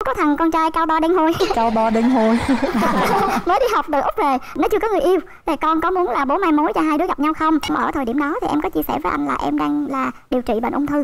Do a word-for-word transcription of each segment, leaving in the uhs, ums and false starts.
Có thằng con trai cao to đen hôi. Cao to đen hôi. Mới đi học từ Úc về, nó chưa có người yêu. Thì con có muốn là bố mai mối cho hai đứa gặp nhau không? Ở thời điểm đó thì em có chia sẻ với anh là em đang là điều trị bệnh ung thư.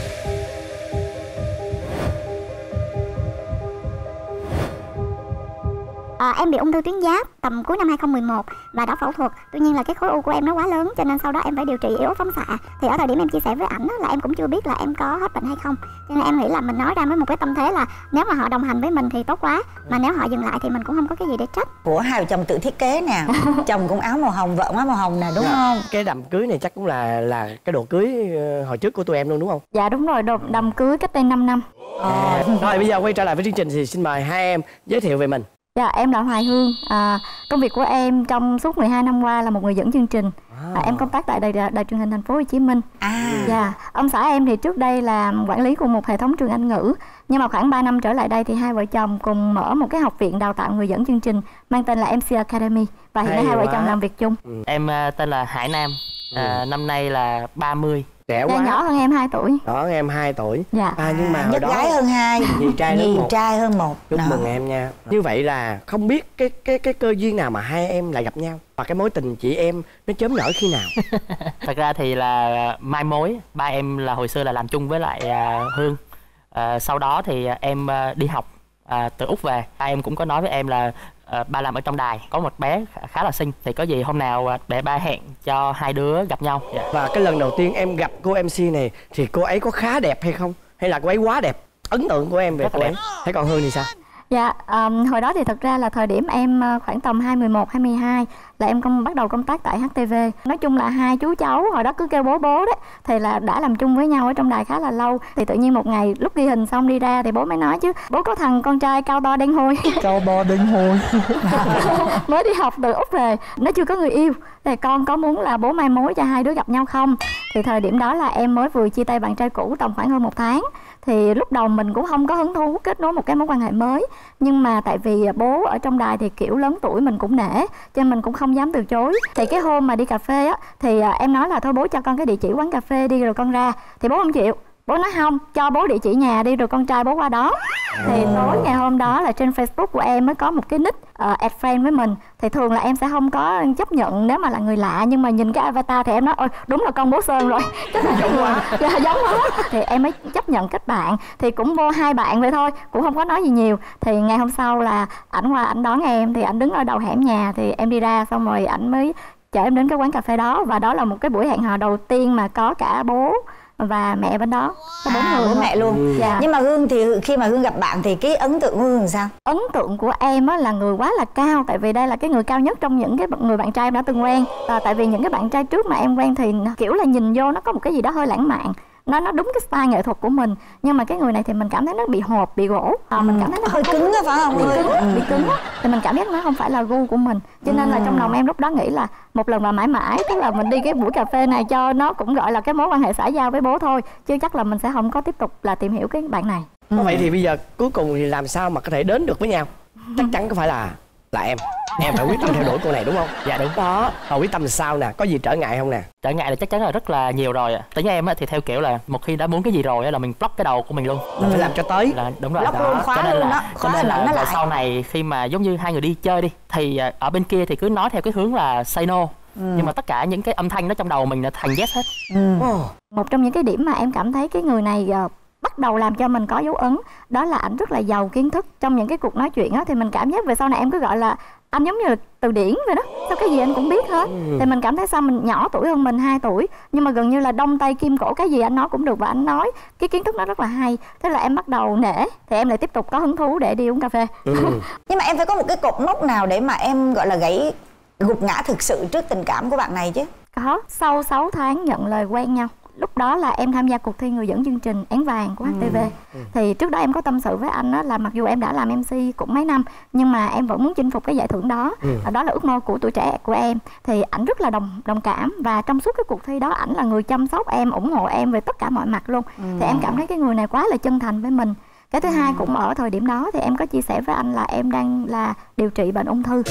À, em bị ung thư tuyến giáp tầm cuối năm hai không một một và đã phẫu thuật. Tuy nhiên là cái khối u của em nó quá lớn cho nên sau đó em phải điều trị yếu phóng xạ. Thì ở thời điểm em chia sẻ với ảnh là em cũng chưa biết là em có hết bệnh hay không. Cho nên em nghĩ là mình nói ra với một cái tâm thế là nếu mà họ đồng hành với mình thì tốt quá, mà nếu họ dừng lại thì mình cũng không có cái gì để trách. Của hai vợ chồng tự thiết kế nè. Chồng cũng áo màu hồng, vợ cũng áo màu hồng nè, đúng dạ. không? Cái đám cưới này chắc cũng là là cái đồ cưới hồi trước của tụi em luôn đúng không? Dạ đúng rồi, đồ đám cưới cách đây năm năm. À, rồi bây giờ quay trở lại với chương trình thì xin mời hai em giới thiệu về mình. Dạ, em là Hoài Hương. À, công việc của em trong suốt mười hai năm qua là một người dẫn chương trình. À, em công tác tại đài, đài truyền hình thành phố Hồ Chí Minh. À. Dạ, ông xã em thì trước đây là quản lý của một hệ thống trường Anh ngữ. Nhưng mà khoảng ba năm trở lại đây thì hai vợ chồng cùng mở một cái học viện đào tạo người dẫn chương trình mang tên là em xê Academy. Và hiện nay hai vợ chồng làm việc chung. Ừ. Em tên là Hải Nam. À, ừ. Năm nay là ba mươi. Trẻ quá. Dạ, nhỏ hơn em hai tuổi. Đó, em hai tuổi. Dạ. À, nhưng mà nhất đó, gái hơn hai, nhì trai hơn một. trai hơn một. Chúc Đó. mừng em nha. Như vậy là không biết cái cái cái cơ duyên nào mà hai em lại gặp nhau và cái mối tình chị em nó chớm nở khi nào? Thật ra thì là mai mối. Ba em là hồi xưa là làm chung với lại uh, Hương. Uh, sau đó thì em uh, đi học uh, từ Úc về. Ba em cũng có nói với em là uh, ba làm ở trong đài có một bé khá, khá là xinh, thì có gì hôm nào uh, để ba hẹn cho hai đứa gặp nhau. Yeah. Và cái lần đầu tiên em gặp cô em xê này thì cô ấy có khá đẹp hay không? Hay là cô ấy quá đẹp? Ấn tượng của em về cô ấy. Thế còn Hương thì sao? Dạ, um, hồi đó thì thật ra là thời điểm em khoảng tầm hai mươi mốt, hai mươi hai là em công bắt đầu công tác tại hát tê vê. Nói chung là hai chú cháu hồi đó cứ kêu bố bố đấy, thì là đã làm chung với nhau ở trong đài khá là lâu. Thì tự nhiên một ngày lúc ghi hình xong đi ra thì bố mới nói chứ bố có thằng con trai cao to đen hôi. Cao to đen hôi. Mới đi học từ Úc về, nó chưa có người yêu. Thì con có muốn là bố mai mối cho hai đứa gặp nhau không? Thì thời điểm đó là em mới vừa chia tay bạn trai cũ tầm khoảng hơn một tháng. Thì lúc đầu mình cũng không có hứng thú kết nối một cái mối quan hệ mới. Nhưng mà tại vì bố ở trong đài thì kiểu lớn tuổi mình cũng nể, cho nên mình cũng không dám từ chối. Thì cái hôm mà đi cà phê á, thì em nói là thôi bố cho con cái địa chỉ quán cà phê đi rồi con ra. Thì bố không chịu. Bố nói không, cho bố địa chỉ nhà đi rồi con trai bố qua đó. Thì tối ngày hôm đó là trên Facebook của em mới có một cái nick uh, add friend với mình. Thì thường là em sẽ không có chấp nhận nếu mà là người lạ. Nhưng mà nhìn cái avatar thì em nói ôi đúng là con bố Sơn rồi. Chắc là giống quá. Dạ, giống quá. Thì em mới chấp nhận kết bạn. Thì cũng vô hai bạn vậy thôi, cũng không có nói gì nhiều. Thì ngày hôm sau là ảnh qua ảnh đón em. Thì ảnh đứng ở đầu hẻm nhà. Thì em đi ra xong rồi ảnh mới chở em đến cái quán cà phê đó. Và đó là một cái buổi hẹn hò đầu tiên mà có cả bố và mẹ bên đó, có bốn à, người bố mẹ luôn. Ừ. Dạ. Nhưng mà Hương thì khi mà Hương gặp bạn thì cái ấn tượng của Hương làm sao? Ấn tượng của em á là người quá là cao, tại vì đây là cái người cao nhất trong những cái người bạn trai em đã từng quen. À, tại vì những cái bạn trai trước mà em quen thì kiểu là nhìn vô nó có một cái gì đó hơi lãng mạn, nó nó đúng cái style nghệ thuật của mình. Nhưng mà cái người này thì mình cảm thấy nó bị hộp, bị gỗ. À, mình cảm thấy nó hơi cứng á phải không? Bị hơi cứng, ừ. bị cứng á. Thì mình cảm giác nó không phải là gu của mình. Cho nên là trong lòng em lúc đó nghĩ là một lần mà mãi mãi, tức là mình đi cái buổi cà phê này cho nó cũng gọi là cái mối quan hệ xã giao với bố thôi, chứ chắc là mình sẽ không có tiếp tục là tìm hiểu cái bạn này. Ừ. Vậy thì bây giờ cuối cùng thì làm sao mà có thể đến được với nhau? Chắc chắn có phải là là em em phải quyết tâm theo đuổi cô này đúng không? Dạ đúng. Đó, rồi quyết tâm là sao nè? Có gì trở ngại không nè? Trở ngại là chắc chắn là rất là nhiều rồi ạ. Tới với em thì theo kiểu là một khi đã muốn cái gì rồi là mình block cái đầu của mình luôn. Mình ừ. phải làm cho tới. Là đúng rồi. Block luôn, khóa cho nên luôn là, đó. Cho nên là lại. sau này khi mà giống như hai người đi chơi đi thì ở bên kia thì cứ nói theo cái hướng là say no. Ừ. Nhưng mà tất cả những cái âm thanh đó trong đầu mình là thành yes hết. Ừ. Oh. Một trong những cái điểm mà em cảm thấy cái người này uh, bắt đầu làm cho mình có dấu ấn, đó là ảnh rất là giàu kiến thức. Trong những cái cuộc nói chuyện á thì mình cảm giác về sau này em cứ gọi là anh giống như là từ điển vậy đó, sao cái gì anh cũng biết hết. Ừ. Thì mình cảm thấy sao mình nhỏ tuổi hơn mình hai tuổi nhưng mà gần như là đông tay kim cổ, cái gì anh nói cũng được và anh nói cái kiến thức nó rất là hay. Thế là em bắt đầu nể, thì em lại tiếp tục có hứng thú để đi uống cà phê. Ừ. Nhưng mà em phải có một cái cột mốc nào để mà em gọi là gãy gục ngã thực sự trước tình cảm của bạn này chứ? Có, sau sáu tháng nhận lời quen nhau. Lúc đó là em tham gia cuộc thi người dẫn chương trình Én Vàng của hát tê vê. Ừ. Thì trước đó em có tâm sự với anh đó là mặc dù em đã làm em xê cũng mấy năm nhưng mà em vẫn muốn chinh phục cái giải thưởng đó. Ừ. Đó là ước mơ của tuổi trẻ của em. Thì ảnh rất là đồng đồng cảm và trong suốt cái cuộc thi đó ảnh là người chăm sóc em, ủng hộ em về tất cả mọi mặt luôn. Ừ. Thì em cảm thấy cái người này quá là chân thành với mình. Cái thứ ừ. hai cũng ở thời điểm đó thì em có chia sẻ với anh là em đang là điều trị bệnh ung thư.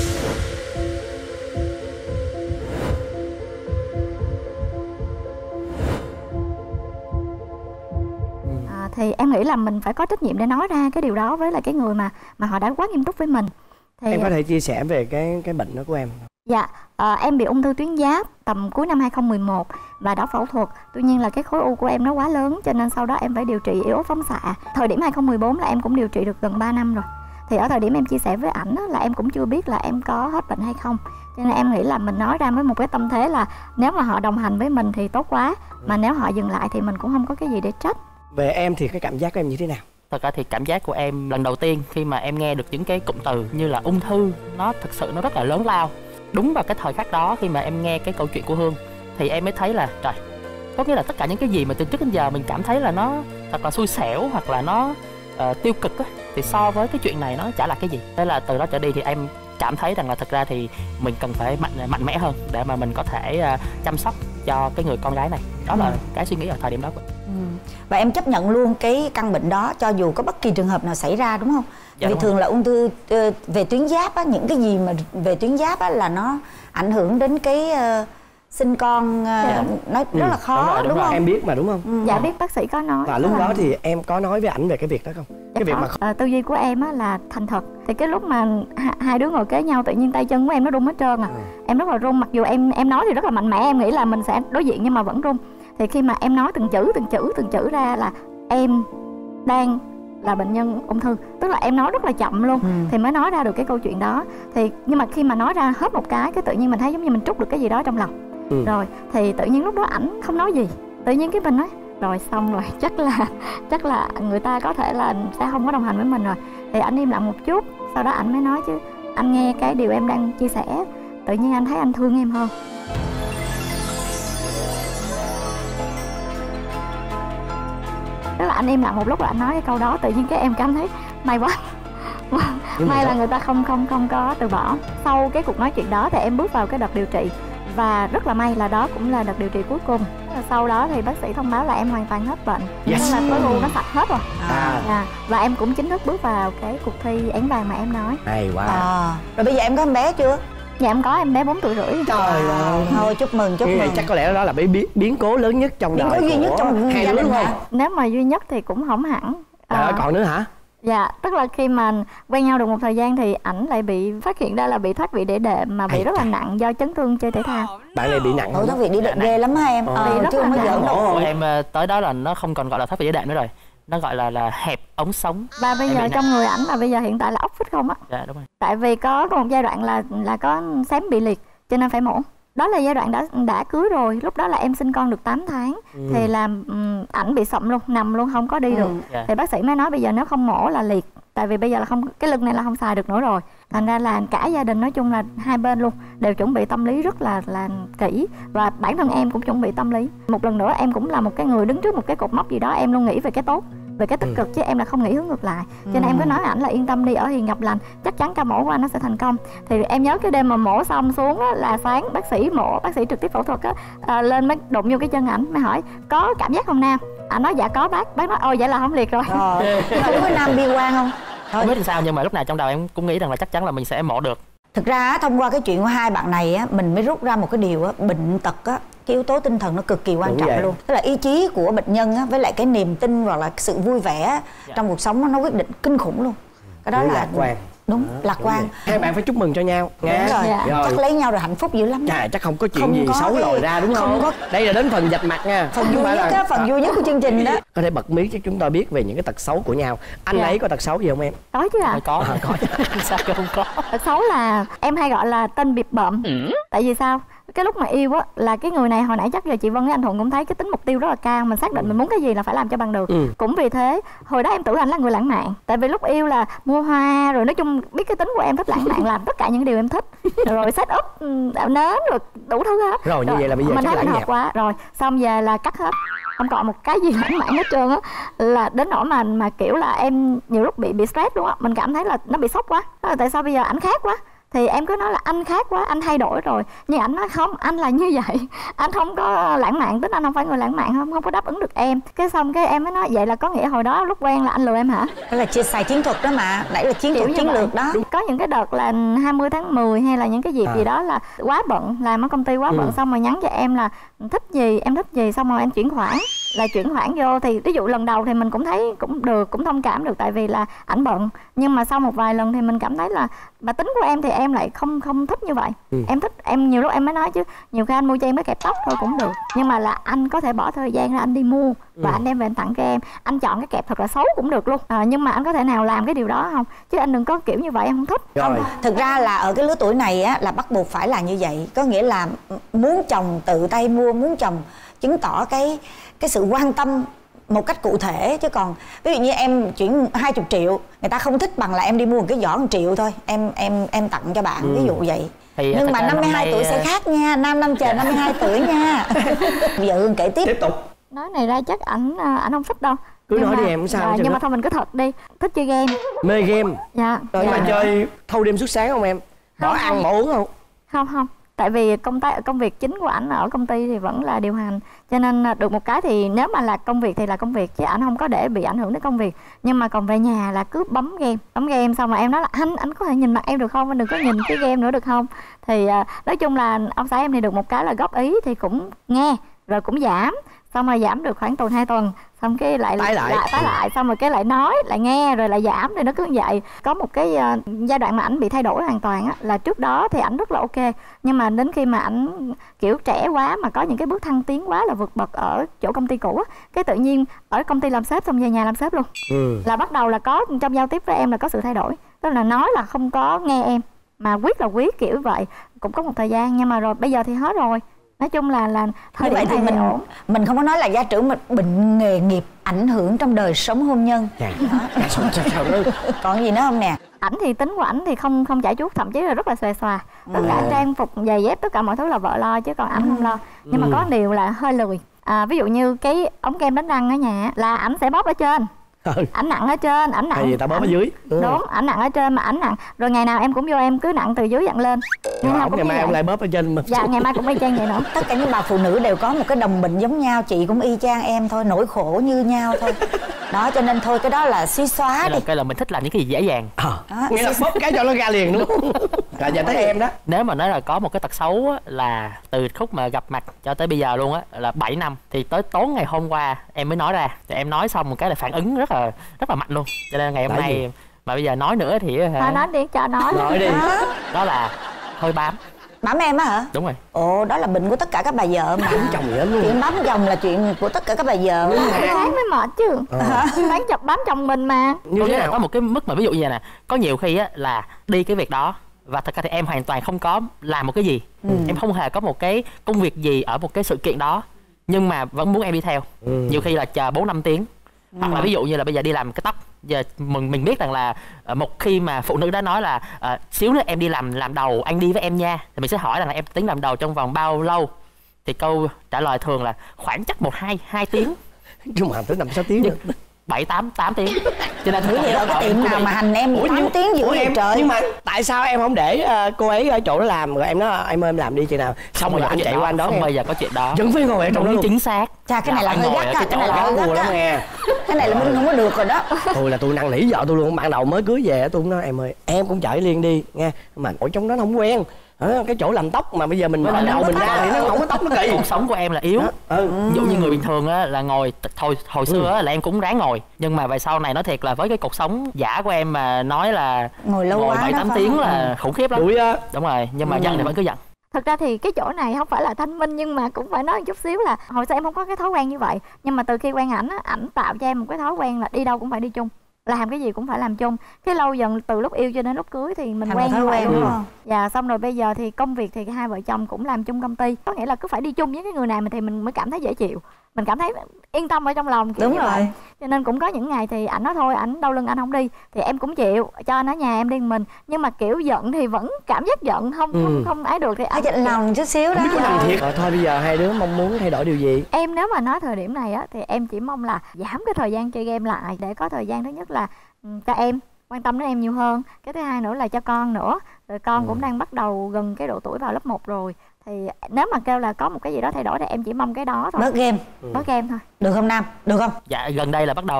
thì em nghĩ là mình phải có trách nhiệm để nói ra cái điều đó với lại cái người mà mà họ đã quá nghiêm túc với mình. Thì em có thể chia sẻ về cái cái bệnh đó của em? Dạ, à, em bị ung thư tuyến giáp tầm cuối năm hai không một một và đã phẫu thuật. Tuy nhiên là cái khối u của em nó quá lớn cho nên sau đó em phải điều trị iốt phóng xạ. Thời điểm hai không một bốn là em cũng điều trị được gần ba năm rồi. Thì ở thời điểm em chia sẻ với ảnh là em cũng chưa biết là em có hết bệnh hay không. Cho nên em nghĩ là mình nói ra với một cái tâm thế là nếu mà họ đồng hành với mình thì tốt quá, mà nếu họ dừng lại thì mình cũng không có cái gì để trách. Về em thì cái cảm giác của em như thế nào? Thật ra thì cảm giác của em lần đầu tiên khi mà em nghe được những cái cụm từ như là ung thư, nó thực sự nó rất là lớn lao. Đúng vào cái thời khắc đó khi mà em nghe cái câu chuyện của Hương thì em mới thấy là trời, có nghĩa là tất cả những cái gì mà từ trước đến giờ mình cảm thấy là nó thật là xui xẻo hoặc là nó uh, tiêu cực á, thì so với cái chuyện này nó chả là cái gì. Thế là từ đó trở đi thì em cảm thấy rằng là thực ra thì mình cần phải mạnh mạnh mẽ hơn để mà mình có thể uh, chăm sóc cho cái người con gái này. Đó ừ. là cái suy nghĩ ở thời điểm đó của em. Ừ. Và em chấp nhận luôn cái căn bệnh đó cho dù có bất kỳ trường hợp nào xảy ra, đúng không? Dạ, vì thường rồi. Là ung thư uh, về tuyến giáp á, những cái gì mà về tuyến giáp á là nó ảnh hưởng đến cái uh, sinh con, uh, dạ. nó rất ừ. là khó, đúng, rồi, đúng, đúng không? Em biết mà đúng không? Ừ. Dạ biết, bác sĩ có nói. Và lúc đó thì em có nói với ảnh về cái việc đó không? Dạ cái việc có. mà à, tư duy của em á là thành thật. Thì cái lúc mà hai đứa ngồi kế nhau tự nhiên tay chân của em nó run hết trơn à. Ừ. Em rất là run, mặc dù em em nói thì rất là mạnh mẽ, em nghĩ là mình sẽ đối diện nhưng mà vẫn run. Thì khi mà em nói từng chữ từng chữ từng chữ ra là em đang là bệnh nhân ung thư, tức là em nói rất là chậm luôn ừ. thì mới nói ra được cái câu chuyện đó. Thì nhưng mà khi mà nói ra hết một cái cái tự nhiên mình thấy giống như mình trút được cái gì đó trong lòng. Ừ. Rồi thì tự nhiên lúc đó ảnh không nói gì, tự nhiên cái mình nói rồi xong rồi, chắc là chắc là người ta có thể là sẽ không có đồng hành với mình rồi. Thì ảnh im lặng một chút, sau đó ảnh mới nói chứ anh nghe cái điều em đang chia sẻ, tự nhiên anh thấy anh thương em hơn. Tức là anh im lặng một lúc là anh nói cái câu đó, tự nhiên cái em cảm thấy may quá. May là người ta không không không có từ bỏ. Sau cái cuộc nói chuyện đó thì em bước vào cái đợt điều trị và rất là may là đó cũng là đợt điều trị cuối cùng. Sau đó thì bác sĩ thông báo là em hoàn toàn hết bệnh, yes. Tức là khối u nó sạch hết rồi. À. À, và em cũng chính thức bước vào cái cuộc thi Én Vàng mà em nói. Hay quá. À. Rồi bây giờ em có em bé chưa? Dạ em có em bé bốn tuổi rưỡi. Trời ơi. Thôi chúc mừng, chúc mừng. Chắc có lẽ đó là biến biến cố lớn nhất trong biến đời cố duy nhất trong hai gia đứa đình không? Nếu mà duy nhất thì cũng không hẳn. Trời ơi, à, còn nữa hả? Dạ, tức là khi mà quen nhau được một thời gian thì ảnh lại bị phát hiện ra là bị thoát vị đĩa đệm mà bị rất là nặng do chấn thương chơi thể thao. Bạn này bị nặng không? Thoát vị đĩa đệm ghê lắm hả em? Ờ, bị rất chưa là mới giỡn đâu. Của em tới đó là nó không còn gọi là thoát vị đĩa đệm nữa rồi, nó gọi là là hẹp ống sống. Và bây giờ trong người ảnh là bây giờ hiện tại là ốc vít không á. Dạ đúng rồi. Tại vì có một giai đoạn là là có xém bị liệt cho nên phải mổ. Đó là giai đoạn đã đã cưới rồi, lúc đó là em sinh con được tám tháng. Ừ. Thì làm um, ảnh bị sậm luôn, nằm luôn không có đi ừ. được. Yeah. Thì bác sĩ mới nói bây giờ nếu không mổ là liệt, tại vì bây giờ là không, cái lưng này là không xài được nữa rồi. Thành ra là cả gia đình nói chung là hai bên luôn đều chuẩn bị tâm lý rất là là kỹ, và bản thân em cũng chuẩn bị tâm lý. Một lần nữa em cũng là một cái người đứng trước một cái cột mốc gì đó, em luôn nghĩ về cái tốt, về cái tích cực, chứ em là không nghĩ hướng ngược lại. Cho nên ừ. em cứ nói ảnh là yên tâm đi, ở hiền gặp lành, chắc chắn ca mổ của anh nó sẽ thành công. Thì em nhớ cái đêm mà mổ xong xuống á, là sáng bác sĩ mổ, bác sĩ trực tiếp phẫu thuật á, à, lên mới đụng vô cái chân ảnh, mới hỏi có cảm giác không Nam? Anh nói dạ có bác. Bác nói ôi vậy là không liệt rồi. Rồi không có Nam bi quan không? Thôi. Không biết làm sao nhưng mà lúc nào trong đầu em cũng nghĩ rằng là chắc chắn là mình sẽ mổ được. Thực ra thông qua cái chuyện của hai bạn này á, mình mới rút ra một cái điều á, bệnh tật á, cái yếu tố tinh thần nó cực kỳ quan Đúng trọng vậy. luôn. Tức là ý chí của bệnh nhân á, với lại cái niềm tin hoặc là sự vui vẻ dạ. trong cuộc sống nó quyết định kinh khủng luôn. Cái đó Đúng là lạc quan. Đúng, à, lạc đúng quan. Vậy. Hai bạn phải chúc mừng cho nhau. Nghe. Đúng rồi. Dạ. rồi. Chắc lấy nhau rồi hạnh phúc dữ lắm. Chà, chắc không có chuyện không gì có xấu cái... lòi ra đúng không? Không có. Đây là đến phần dạch mặt nha. Phần vui nhất á, phần vui nhất của chương trình đó. Có thể bật mí cho chúng ta biết về những cái tật xấu của nhau. Anh dạ. ấy có tật xấu gì không em? Có chứ ạ. À. Có, à, có. Sao không có? Tật xấu là em hay gọi là tên bịp bợm. Ừ. Tại vì sao? Cái lúc mà yêu á là cái người này hồi nãy chắc giờ chị Vân với anh Thuận cũng thấy cái tính mục tiêu rất là cao, mình xác định ừ. mình muốn cái gì là phải làm cho bằng được. Ừ. Cũng vì thế hồi đó em tưởng anh là người lãng mạn, tại vì lúc yêu là mua hoa rồi nói chung biết cái tính của em thích lãng mạn, làm tất cả những điều em thích, rồi set up nến rồi đủ thứ hết. Rồi như rồi, vậy là bây giờ mình thấy mình hợp quá rồi, xong về là cắt hết, không còn một cái gì lãng mạn hết trơn á, là đến nỗi mà mà kiểu là em nhiều lúc bị bị stress luôn á, mình cảm thấy là nó bị sốc quá, đó là tại sao bây giờ ảnh khác quá. Thì em cứ nói là anh khác quá, anh thay đổi rồi. Nhưng anh nói không, anh là như vậy. Anh không có lãng mạn, tính anh không phải người lãng mạn, không không có đáp ứng được em. Cái xong cái em mới nói vậy là có nghĩa hồi đó lúc quen là anh lừa em hả? Đó là chia xài chiến thuật đó mà, nãy là chiến thuật chiến lược đó. Có những cái đợt là hai mươi tháng mười hay là những cái dịp à. gì đó là quá bận, làm ở công ty quá bận, ừ. xong rồi nhắn cho em là thích gì, em thích gì, xong rồi em chuyển khoản. là chuyển khoản vô. Thì ví dụ lần đầu thì mình cũng thấy cũng được, cũng thông cảm được tại vì là ảnh bận, nhưng mà sau một vài lần thì mình cảm thấy là mà tính của em thì em lại không không thích như vậy. ừ. Em thích, em nhiều lúc em mới nói chứ nhiều khi anh mua cho em cái kẹp tóc thôi cũng được, nhưng mà là anh có thể bỏ thời gian ra anh đi mua và ừ. anh đem về anh tặng cho em. Anh chọn cái kẹp thật là xấu cũng được luôn, à, nhưng mà anh có thể nào làm cái điều đó không, chứ anh đừng có kiểu như vậy, em không thích. Không, thực ra là ở cái lứa tuổi này á là bắt buộc phải là như vậy, có nghĩa là muốn chồng tự tay mua, muốn chồng chứng tỏ cái cái sự quan tâm một cách cụ thể. Chứ còn ví dụ như em chuyển hai mươi triệu, người ta không thích bằng là em đi mua một cái giỏ một triệu thôi, em em em tặng cho bạn, ừ. ví dụ vậy. Thì nhưng mà năm mươi hai tuổi sẽ khác nha, nam năm chờ năm mươi hai tuổi nha. Bây giờ Hương kể tiếp. Tiếp tục. Nói này ra chắc ảnh ảnh không thích đâu. Cứ nhưng nói mà, đi em, không sao. À, nhưng mà thôi mình cứ thật đi. Thích chơi game. Mê game. Dạ. Rồi dạ. mà chơi thâu đêm suốt sáng không em? Bỏ không, ăn không. bỏ uống không? Không không. Tại vì công tác công việc chính của ảnh ở công ty thì vẫn là điều hành, cho nên được một cái thì nếu mà là công việc thì là công việc, chứ ảnh không có để bị ảnh hưởng đến công việc. Nhưng mà còn về nhà là cứ bấm game bấm game xong mà em nói là anh anh có thể nhìn mặt em được không, anh đừng có nhìn cái game nữa được không. Thì nói chung là ông xã em thì được một cái là góp ý thì cũng nghe rồi cũng giảm, xong rồi giảm được khoảng tuần hai tuần, xong cái lại tái lại. lại tái lại xong rồi cái lại nói lại nghe rồi lại giảm, thì nó cứ như vậy. Có một cái uh, giai đoạn mà ảnh bị thay đổi hoàn toàn á, là trước đó thì ảnh rất là ok, nhưng mà đến khi mà ảnh kiểu trẻ quá mà có những cái bước thăng tiến quá là vượt bậc ở chỗ công ty cũ á, cái tự nhiên ở công ty làm sếp xong về nhà làm sếp luôn. ừ. Là bắt đầu là có trong giao tiếp với em là có sự thay đổi, tức là nói là không có nghe em mà quyết là quyết kiểu vậy. Cũng có một thời gian nhưng mà rồi bây giờ thì hết rồi. Nói chung là là thời điểm thì mình ổn. Mình không có nói là gia trưởng mình bệnh nghề nghiệp ảnh hưởng trong đời sống hôn nhân. Dạ. Còn gì nữa không nè? Ảnh thì tính của ảnh thì không không chảy chuốt, thậm chí là rất là xòe xòa. Tất cả ừ. trang phục, giày dép, tất cả mọi thứ là vợ lo chứ còn ảnh ừ. không lo. Nhưng ừ. mà có điều là hơi lười. À, ví dụ như cái ống kem đánh răng ở nhà là ảnh sẽ bóp ở trên. Ừ. Ảnh nặng ở trên, ảnh nặng. Hay gì ta bóp ở dưới. Đúng, đúng ảnh nặng ở trên mà ảnh nặng. Rồi ngày nào em cũng vô em cứ nặng từ dưới dặn lên. Ngày, ngày mai em lại bóp ở trên. Dạ, ngày mai cũng y chang vậy nữa. Tất cả những bà phụ nữ đều có một cái đồng bệnh giống nhau, chị cũng y chang em thôi, nỗi khổ như nhau thôi. Đó, cho nên thôi cái đó là suy xóa cái đi. Là, cái là mình thích làm những cái gì dễ dàng. À, nghĩa là bóp cái cho nó ra liền đúng không? Rồi giờ tới em đó. Nếu mà nói là có một cái tật xấu á, là từ khúc mà gặp mặt cho tới bây giờ luôn á là bảy năm, thì tới tối ngày hôm qua em mới nói ra. Thì em nói xong một cái là phản ứng rất là rất là mạnh luôn. Cho nên ngày hôm nói nay gì? Mà bây giờ nói nữa thì thôi nói đi, cho nói. Nói đi. Đó. Đó là hơi bám. Bám em á hả? Đúng rồi. Ồ, đó là bệnh của tất cả các bà vợ mà. Bám chồng vậy luôn. Chuyện bám chồng là chuyện của tất cả các bà vợ. Cái tháng mới mệt chứ. Ờ. Bám chồng bám chồng mình mà. Như thế là có một cái mức mà ví dụ như vậy nè, có nhiều khi á là đi cái việc đó và thật ra thì em hoàn toàn không có làm một cái gì. ừ. Em không hề có một cái công việc gì ở một cái sự kiện đó, nhưng mà vẫn muốn em đi theo. ừ. Nhiều khi là chờ bốn năm tiếng. ừ. Hoặc là ví dụ như là bây giờ đi làm cái tóc, giờ mình mình biết rằng là một khi mà phụ nữ đã nói là uh, xíu nữa em đi làm làm đầu, anh đi với em nha, thì mình sẽ hỏi rằng là em tính làm đầu trong vòng bao lâu, thì câu trả lời thường là khoảng chắc một hai hai tiếng. Nhưng mà tới năm sáu tiếng nữa. bảy tám tám tiếng. Cho nên thứ gì ở cái tiệm nào mà hành em tám tiếng giữa em trời. Nhưng mà tại sao em không để uh, cô ấy ở chỗ đó làm rồi em nói em ơi em làm đi chị nào, xong rồi anh chạy qua anh đón em. Không bao giờ có chuyện đó. Vẫn phải ngồi ở trong đó luôn. Chính xác. Chà, cái này là hơi gắt á, cái này là hơi gắt lắm nghe. Cái này là mình không có được rồi đó. Tôi là tôi năn nỉ vợ tôi luôn, ban đầu mới cưới về tôi cũng nói em ơi em cũng chạy liền đi nghe, mà ở trong đó nó không quen. À, cái chỗ làm tóc mà bây giờ mình mở đầu mình ra thì nó không có tóc nó kỳ. Cuộc sống của em là yếu. ừ. Ví dụ như người bình thường á là ngồi hồi hồi xưa á là em cũng ráng ngồi, nhưng mà về sau này nói thiệt là với cái cuộc sống giả của em mà nói là ngồi lâu quá bảy tám tiếng là khủng khiếp lắm. Đuổi á. Đúng rồi, nhưng mà ừ. giận thì vẫn cứ giận. Thật ra thì cái chỗ này không phải là thanh minh, nhưng mà cũng phải nói một chút xíu là hồi xưa em không có cái thói quen như vậy, nhưng mà từ khi quen ảnh á, ảnh tạo cho em một cái thói quen là đi đâu cũng phải đi chung, làm cái gì cũng phải làm chung. Cái lâu dần từ lúc yêu cho đến lúc cưới thì mình quen như vậy đúng không? Dạ, xong rồi bây giờ thì công việc thì hai vợ chồng cũng làm chung công ty, có nghĩa là cứ phải đi chung với cái người này thì mình mới cảm thấy dễ chịu, mình cảm thấy yên tâm ở trong lòng. Đúng rồi. Vậy. Cho nên cũng có những ngày thì ảnh nói thôi ảnh đau lưng anh không đi thì em cũng chịu cho anh ở nhà em đi mình, nhưng mà kiểu giận thì vẫn cảm giác giận không ừ. không không ấy được thì anh giận lòng chút xíu đó. Không cần thiệt. Rồi thôi bây giờ hai đứa mong muốn thay đổi điều gì? Em nếu mà nói thời điểm này á thì em chỉ mong là giảm cái thời gian chơi game lại để có thời gian thứ nhất là cho em quan tâm đến em nhiều hơn, cái thứ hai nữa là cho con nữa, rồi con ừ. cũng đang bắt đầu gần cái độ tuổi vào lớp một rồi, thì nếu mà kêu là có một cái gì đó thay đổi thì em chỉ mong cái đó thôi. Bớt game. ừ. Bớt game thôi. Được không Nam? Được không? Dạ gần đây là bắt đầu thấy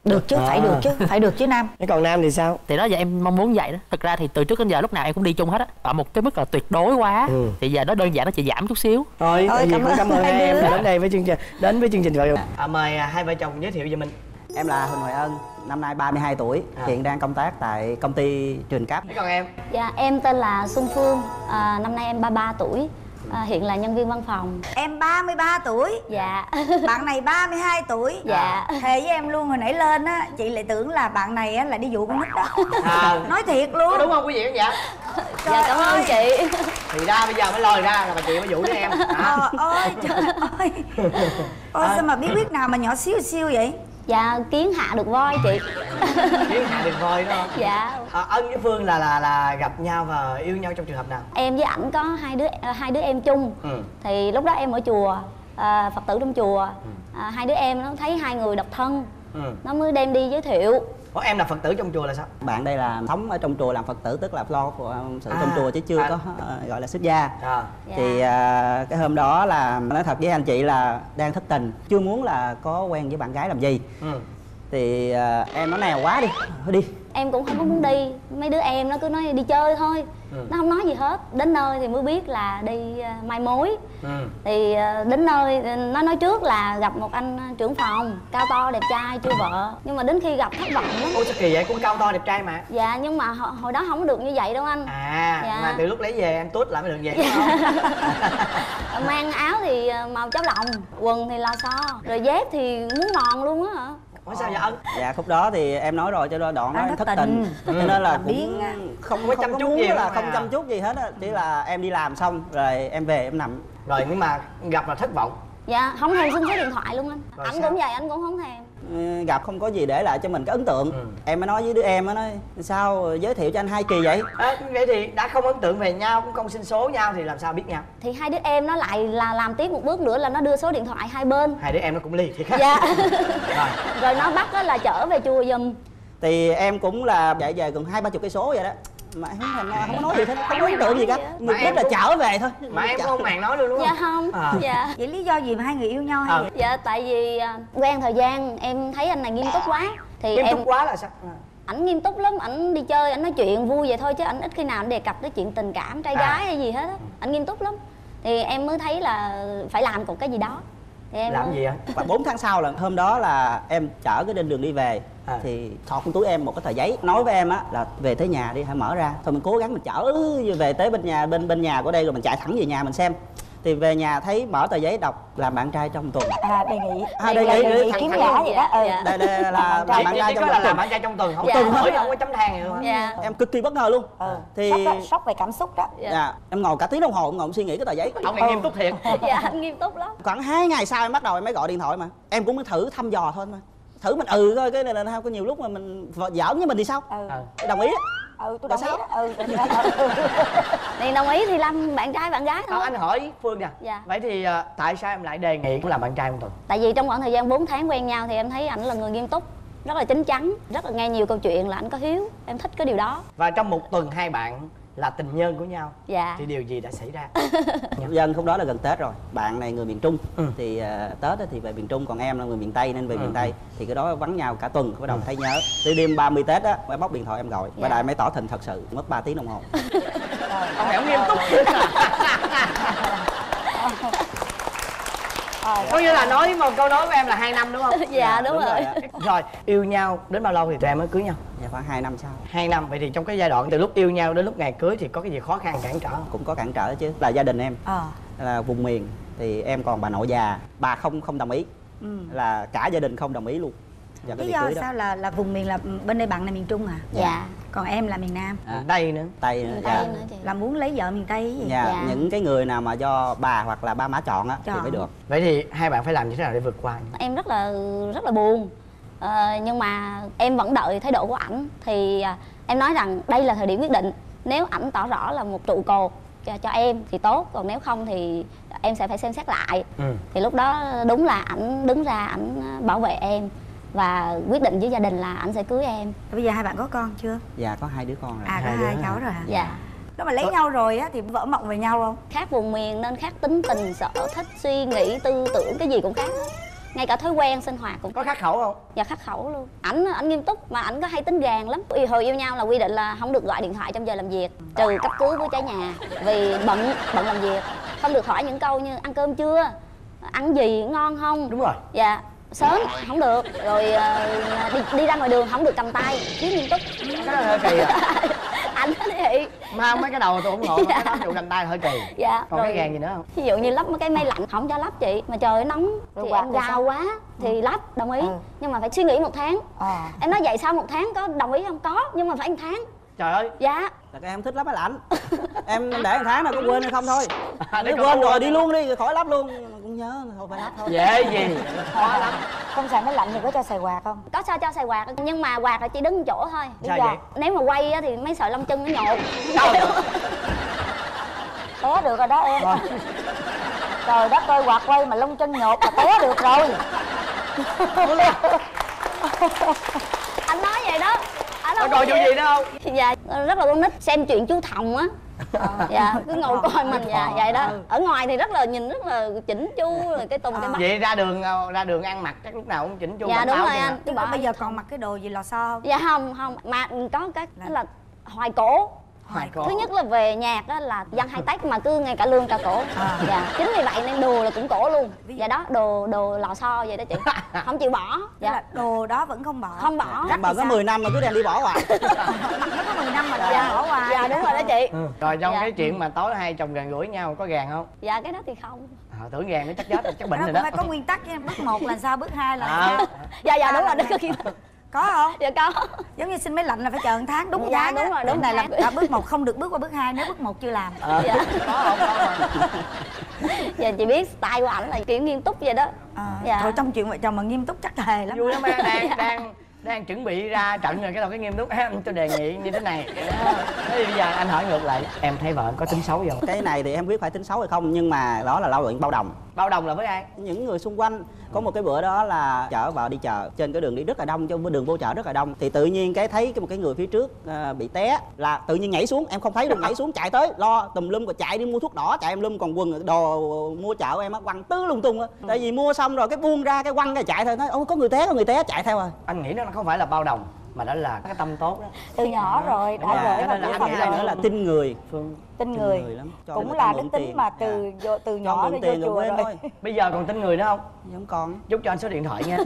Được chứ, à. phải được chứ, phải được chứ Nam. Thế còn Nam thì sao? Thì đó giờ em mong muốn vậy đó. Thực ra thì từ trước đến giờ lúc nào em cũng đi chung hết á, ở một cái mức là tuyệt đối quá. Ừ. Thì giờ nó đơn giản nó chỉ giảm chút xíu. Thôi, Ôi, cảm, ơn, cảm ơn hai em đã đến đây với chương trình, đến với chương trình rồi. À. À, mời hai vợ chồng giới thiệu về mình. Em là Huỳnh Hoài Ân, năm nay ba mươi hai tuổi, à. hiện đang công tác tại công ty Truyền Cáp. Thế còn em? Dạ, em tên là Xuân Phương, à, năm nay em ba mươi ba tuổi, à, hiện là nhân viên văn phòng. Em ba mươi ba tuổi. Dạ. Bạn này ba mươi hai tuổi. Dạ. Thề với em luôn, hồi nãy lên á, chị lại tưởng là bạn này á là đi dụ con nít đó. À. Nói thiệt luôn. Có đúng không quý vị khán giả? Dạ, cảm ơn chị. Thì ra bây giờ mới lòi ra là bà chị mới dụ với em. Trời ơi, trời ơi. Ôi, sao mà bí quyết nào mà nhỏ xíu xíu vậy? Dạ, kiến hạ được voi chị. Kiến hạ được voi đó không? Dạ. À, Ân với Phương là là là gặp nhau và yêu nhau trong trường hợp nào? Em với ảnh có hai đứa hai đứa em chung. Ừ. Thì lúc đó em ở chùa, à, Phật tử trong chùa. Ừ. À, hai đứa em nó thấy hai người độc thân. Ừ. Nó mới đem đi giới thiệu. Ủa, em là Phật tử trong chùa là sao? Bạn đây là sống ở trong chùa làm Phật tử, tức là lo của sự à, trong chùa chứ chưa à. có uh, gọi là xuất gia. À. Thì uh, cái hôm đó là nói thật với anh chị là đang thất tình, chưa muốn là có quen với bạn gái làm gì. Ừ. Thì uh, em nói nào quá đi, thôi đi. Em cũng không có muốn đi, mấy đứa em nó cứ nói đi chơi thôi. Ừ. Nó không nói gì hết, đến nơi thì mới biết là đi uh, mai mối. Ừ. Thì uh, đến nơi nó nói trước là gặp một anh trưởng phòng cao to đẹp trai chưa vợ, nhưng mà đến khi gặp thất vọng lắm. Ôi sao kỳ vậy, cũng cao to đẹp trai mà. Dạ, nhưng mà hồi, hồi đó không có được như vậy đâu anh. À, dạ. Mà từ lúc lấy về em tốt lại mới được vậy đúng không? Mang áo thì màu cháo lòng, quần thì lò xo, rồi dép thì muốn mòn luôn á hả? Ủa sao vậy Ân? Dạ khúc đó thì em nói rồi cho đó đoạn đó em thất tình, cho ừ. nên là cũng không có chăm chút gì là không chăm chút gì hết á, chỉ là em đi làm xong rồi em về em nằm. Rồi nhưng mà gặp là thất vọng. Dạ, không thèm xin số điện thoại luôn anh. Rồi anh sao? Cũng vậy, anh cũng không thèm. Ừ, gặp không có gì để lại cho mình cái ấn tượng. Ừ. Em mới nói với đứa em, mới nói sao giới thiệu cho anh hai kỳ vậy? À, vậy thì đã không ấn tượng về nhau, cũng không xin số nhau thì làm sao biết nhau? Thì hai đứa em nó lại là làm tiếp một bước nữa là nó đưa số điện thoại hai bên. Hai đứa em nó cũng ly thiệt. Dạ. Rồi. Rồi nó bắt đó là chở về chùa giùm. Thì em cũng là chạy về gần hai ba chục cây số vậy đó. Mà em không, không có nói gì hết, không có ấn tượng gì cả. Mục đích là chở về thôi. Mà em không màng nói luôn đúng không? Dạ không. À. Dạ. Vậy lý do gì mà hai người yêu nhau hay à. Dạ tại vì quen thời gian em thấy anh này nghiêm túc quá. Thì nghiêm em... túc quá là sao? À. Ảnh nghiêm túc lắm, ảnh đi chơi, ảnh nói chuyện vui vậy thôi chứ ảnh ít khi nào ảnh đề cập tới chuyện tình cảm trai à. gái hay gì hết á. Ảnh nghiêm túc lắm. Thì em mới thấy là phải làm một cái gì đó. Thì em làm mới... gì ạ? Và bốn tháng sau là hôm đó là em chở cái trên đường đi về. À. Thì thọt trong túi em một cái tờ giấy nói với em á là về tới nhà đi, hãy mở ra thôi mình cố gắng mình chở về tới bên nhà bên bên nhà của đây rồi mình chạy thẳng về nhà mình xem. Thì về nhà thấy mở tờ giấy đọc làm bạn trai trong tuần. À đề nghị à, đề nghị, đề nghị kiếm giả vậy đó. Ừ. Đây, đây là làm bạn trai trong tuần. Làm bạn trai trong tuần không? Dạ. Tuần thôi không có chấm than gì luôn. Dạ. Em cực kỳ bất ngờ luôn. Ừ. Thì sốc, đó, sốc về cảm xúc đó. Dạ. Dạ. Em ngồi cả tiếng đồng hồ em ngồi em suy nghĩ cái tờ giấy. Ông này ừ. nghiêm túc thiệt. Dạ anh nghiêm túc lắm. Khoảng hai ngày sau em bắt đầu em mới gọi điện thoại mà. Em cũng mới thử thăm dò thôi mà. Thử mình ừ coi cái này là có nhiều lúc mà mình giỡn với mình thì sao? Ừ. Đồng ý. Ừ tôi đồng ý đó. Ừ. Thì đồng ý thì làm bạn trai bạn gái thôi. À, anh hỏi Phương nè. Dạ. Vậy thì uh, tại sao em lại đề nghị cũng làm bạn trai một tuần? Tại vì trong khoảng thời gian bốn tháng quen nhau thì em thấy ảnh là người nghiêm túc, rất là chín chắn, rất là nghe nhiều câu chuyện, là ảnh có hiếu. Em thích cái điều đó. Và trong một tuần hai bạn là tình nhân của nhau. Dạ. Thì điều gì đã xảy ra? Dân khúc đó là gần Tết rồi. Bạn này người miền Trung. Ừ. Thì uh, Tết thì về miền Trung, còn em là người miền Tây nên về ừ. miền Tây. Thì cái đó vắng nhau cả tuần, bắt đầu ừ. thấy nhớ. Tới đêm ba mươi Tết á, em bóc điện thoại em gọi. Dạ. Và đại mới tỏ tình thật sự, mất ba tiếng đồng hồ. Ông này ông nghiêm túc. Có nghĩa là nói một câu nói với em là hai năm đúng không? Dạ, dạ đúng, đúng rồi. rồi. Rồi yêu nhau đến bao lâu thì tụi em mới cưới nhau? Dạ khoảng hai năm sau. Hai năm. Vậy thì trong cái giai đoạn từ lúc yêu nhau đến lúc ngày cưới thì có cái gì khó khăn cản trở không? Cũng có cản trở chứ. Là gia đình em à. là vùng miền thì em còn bà nội già, bà không không đồng ý. Ừ. Là cả gia đình không đồng ý luôn. Lý do sao là là vùng miền, là bên đây bạn là miền Trung à? Dạ. Còn em là miền Nam. À, Tây nữa. Tây nữa. Tây dạ. nữa chị. Là muốn lấy vợ miền Tây gì? Dạ. Dạ. Những cái người nào mà do bà hoặc là ba má chọn á thì mới được. Vậy thì hai bạn phải làm như thế nào để vượt qua? Em rất là rất là buồn. Ờ, nhưng mà em vẫn đợi thái độ của ảnh. Thì à, em nói rằng đây là thời điểm quyết định. Nếu ảnh tỏ rõ là một trụ cột cho, cho em thì tốt, còn nếu không thì em sẽ phải xem xét lại. Ừ. Thì lúc đó đúng là ảnh đứng ra, ảnh bảo vệ em và quyết định với gia đình là ảnh sẽ cưới em. Bây giờ hai bạn có con chưa? Dạ có hai đứa con rồi. À có hai, hai cháu rồi hả? Dạ. Nếu mà lấy nhau rồi á thì vỡ mộng về nhau không? Khác vùng miền nên khác tính tình, sở thích, suy nghĩ, tư tưởng, cái gì cũng khác. ngay cả thói quen sinh hoạt cũng có khắc khẩu không? Dạ khắc khẩu luôn. Ảnh ảnh nghiêm túc mà ảnh có hay tính gàn lắm. Hồi yêu nhau là quy định là không được gọi điện thoại trong giờ làm việc, trừ cấp cứu của trái nhà, vì bận bận làm việc. Không được hỏi những câu như ăn cơm chưa, ăn gì, ngon không. Đúng rồi. Dạ sớm không được, rồi uh, đi, đi ra ngoài đường không được cầm tay, thiếu nghiêm túc. Cái đó hơi kỳ à. Anh đó thì Mà mấy cái đầu tôi không ngộ, dạ. cái đó chịu cầm tay hơi kỳ. Dạ. Còn rồi, cái gàn gì nữa không? ví dụ như lắp mấy cái máy lạnh không cho lắp chị, mà trời nóng rồi thì em gào quá thì lắp đồng ý, ừ. nhưng mà phải suy nghĩ một tháng. À. Em nói vậy sau một tháng có đồng ý không? Có, nhưng mà phải một tháng. Trời ơi. Dạ. Là các em thích lắp máy lạnh. Em để một tháng nào có quên hay không thôi. À, nếu quên rồi đi luôn đi, khỏi lắp luôn. Cũng nhớ thôi phải lắp thôi. Dễ gì? Khó lắm. Không xài máy lạnh thì có cho xài quạt không? Có cho cho xài quạt, nhưng mà quạt là chỉ đứng một chỗ thôi. Sao vậy? Nếu mà quay á thì mấy sợi lông chân nó nhột. Té được rồi đó em. Rồi. Trời đất ơi, quạt quay mà lông chân nhột là té được rồi. Anh nói vậy đó. Có coi chuyện gì nữa không? Dạ rất là con nít xem chuyện chú Thòng á. À, dạ cứ ngồi coi mình dạ vậy đó. Ở ngoài thì rất là nhìn rất là chỉnh chu rồi cái tùng cái mắt. Vậy ra đường ra đường ăn mặc chắc lúc nào cũng chỉnh chu. Dạ đúng rồi anh. Chứ bây giờ còn mặc cái đồ gì lò xo không? Dạ không không, mà có cái đó là hoài cổ. Hoài cổ. Thứ nhất là về nhạc đó là dân hay tách mà cứ ngay cả lương cả cổ. À. Dạ chính vì vậy nên đồ là cũng cổ luôn. Dạ đó, đồ đồ lò xo vậy đó chị. Không chịu bỏ. Dạ là đồ đó vẫn không bỏ. Không bỏ. Em bận có mười năm mà cứ đem đi bỏ hoài. Mặc nó có mười năm mà dạ. bỏ hoài. Dạ đúng rồi đó chị. Ừ. Rồi trong dạ. cái chuyện mà tối hai chồng gần gũi nhau có gàn không? Dạ cái đó thì không. À, tưởng gàn nó chắc chết rồi, chắc bệnh rồi đó. Phải có nguyên tắc nha, bước một là sao, bước hai là à. sao. Dạ dạ đúng rồi đó. Có không? Dạ có. Giống như xin máy lạnh là phải chờ một tháng, đúng dạ, tháng đúng rồi, đúng này tháng. là bước một không được bước qua bước hai nếu bước một chưa làm. À. Dạ. Có không? Có không? Dạ chị biết style của ảnh là kiểu nghiêm túc vậy đó. À, dạ. Thôi trong chuyện vợ chồng mà nghiêm túc chắc thề lắm. Vui lắm em, đang dạ. đang đang chuẩn bị ra trận rồi cái đầu cái nghiêm túc em tôi đề nghị như thế này. Thế bây giờ anh hỏi ngược lại, em thấy vợ em có tính xấu gì không? Cái này thì em biết phải tính xấu hay không, nhưng mà đó là lao động bao đồng. Bao đồng là với ai? Những người xung quanh. Có một cái bữa đó là chở vợ đi chợ, trên cái đường đi rất là đông, trong đường vô chợ rất là đông, thì tự nhiên cái thấy cái một cái người phía trước uh, bị té, là tự nhiên nhảy xuống, em không thấy được, nhảy xuống chạy tới lo tùm lum, rồi chạy đi mua thuốc đỏ, chạy em lum, còn quần đồ mua chợ em á quăng tứ lung tung á. Ừ. Tại vì mua xong rồi cái buông ra cái quăng cái chạy thôi, nói ôi có người té, có người té, chạy theo rồi. Anh nghĩ nó không phải là bao đồng mà đó là cái tâm tốt đó. Từ nhỏ rồi đã gửi vào anh nghĩ là nữa là tin người. Phương tin người, người lắm. Cũng là đức tính mà từ dạ. vô, từ nhỏ đến vô chùa rồi. Thôi. Bây giờ còn tin người nữa không? Vẫn còn. Giúp cho anh số điện thoại nha.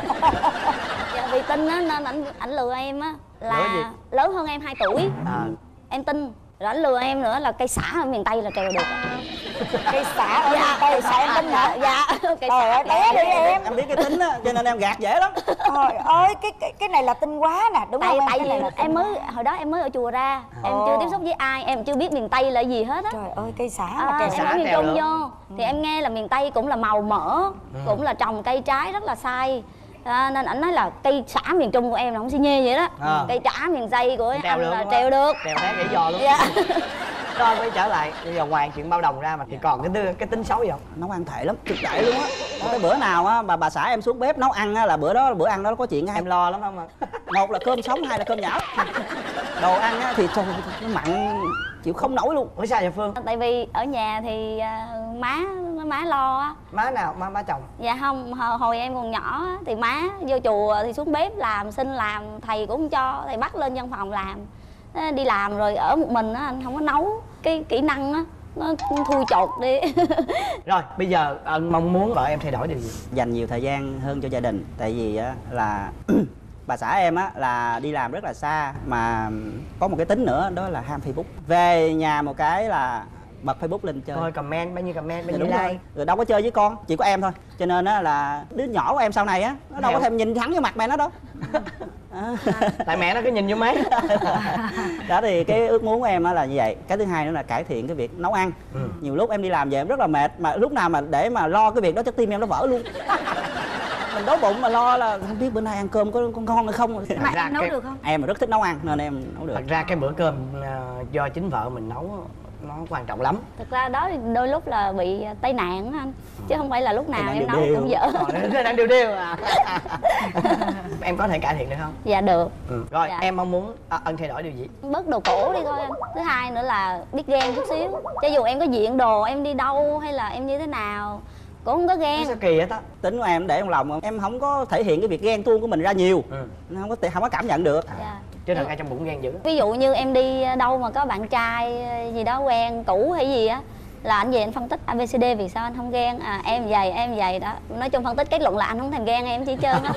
Dạ vì tin á nên ảnh ảnh lừa em á là lớn hơn em hai tuổi. À. Em tin. Rồi ảnh lừa em nữa là cây xả ở miền Tây là trèo được. Cây xả ở miền Tây xả em tin hả? Dạ. Cây xả té đi em. Em biết cái tính á cho nên em gạt dễ lắm. Trời ơi cái cái cái này là tin quá nè, đúng tại, không? Tại vì em mới hồi đó em mới ở chùa ra, em Ồ. chưa tiếp xúc với ai, em chưa biết miền Tây là gì hết á. Trời ơi cây xả à, mà trèo. Em ở miền Trung vô thì em nghe là miền Tây cũng là màu mỡ, ừ. cũng là trồng cây trái rất là sai. À, nên ảnh nói là cây xả miền Trung của em là không xi nhê vậy đó. À. Cây trả miền Tây của anh là trèo được. Trèo thế gãy giò luôn. Dạ. Rồi quay trở lại, bây giờ ngoài chuyện bao đồng ra mà thì còn cái cái tính xấu gì không? Nấu ăn thể lắm, trực tệ luôn á. Cái bữa nào á bà bà xã em xuống bếp nấu ăn á là bữa đó bữa ăn đó có chuyện ngay. Em lo lắm không ạ? Một là cơm sống, hai là cơm nhão. Đồ ăn á thì trời, nó mặn chịu không nổi luôn. Ủa sao vậy Phương? Tại vì ở nhà thì uh, má má lo á. Má nào? Má má chồng? Dạ không, hồi, hồi em còn nhỏ á, thì má vô chùa thì xuống bếp làm, xin làm, thầy cũng không cho, thầy bắt lên văn phòng làm. Đi làm rồi ở một mình á, anh không có nấu, cái kỹ năng á nó thui chột đi. Rồi bây giờ anh mong muốn vợ em thay đổi điều gì? Dành nhiều thời gian hơn cho gia đình. Tại vì á là bà xã em á là đi làm rất là xa, mà có một cái tính nữa đó là ham Facebook. Về nhà một cái là bật Facebook lên chơi. Thôi comment bao nhiêu comment bao nhiêu like. Rồi. rồi đâu có chơi với con, chỉ có em thôi. Cho nên á là đứa nhỏ của em sau này á nó đâu Hèo. có thèm nhìn thẳng vô mặt mẹ nó đâu. À. Tại mẹ nó cứ nhìn vô máy. Đó thì cái ước muốn của em là như vậy. Cái thứ hai nữa là cải thiện cái việc nấu ăn. Ừ. Nhiều lúc em đi làm về em rất là mệt, mà lúc nào mà để mà lo cái việc đó chắc tim em nó vỡ luôn. Mình đói bụng mà lo là không biết bữa nay ăn cơm có con ngon hay không. Mà em nấu cái... được không? Em mà rất thích nấu ăn nên em nấu được. Thật ra cái bữa cơm uh, do chính vợ mình nấu nó quan trọng lắm. Thực ra đó đôi lúc là bị tai nạn á anh, chứ không phải là lúc nào em nấu cũng dở. Nó đang điều điều à. Em có thể cải thiện được không? Dạ được. Ừ. Rồi dạ. Em mong muốn à, anh thay đổi điều gì? Bớt đồ cổ đi thôi anh. Thứ hai nữa là biết ghen chút xíu. Cho dù em có diện đồ em đi đâu hay là em như thế nào Cũng không có ghen. Sao kỳ vậy ta? Tính của em để trong lòng, em không có thể hiện cái việc ghen tuông của mình ra nhiều. Ừ. Không có không có cảm nhận được. Dạ. Chứ thật ra trong bụng ghen dữ. Ví dụ như em đi đâu mà có bạn trai gì đó quen cũ hay gì á, là anh về anh phân tích a bê xê đê vì sao anh không ghen, à em vậy em vậy đó, nói chung phân tích kết luận là anh không thèm ghen em chỉ trơn á.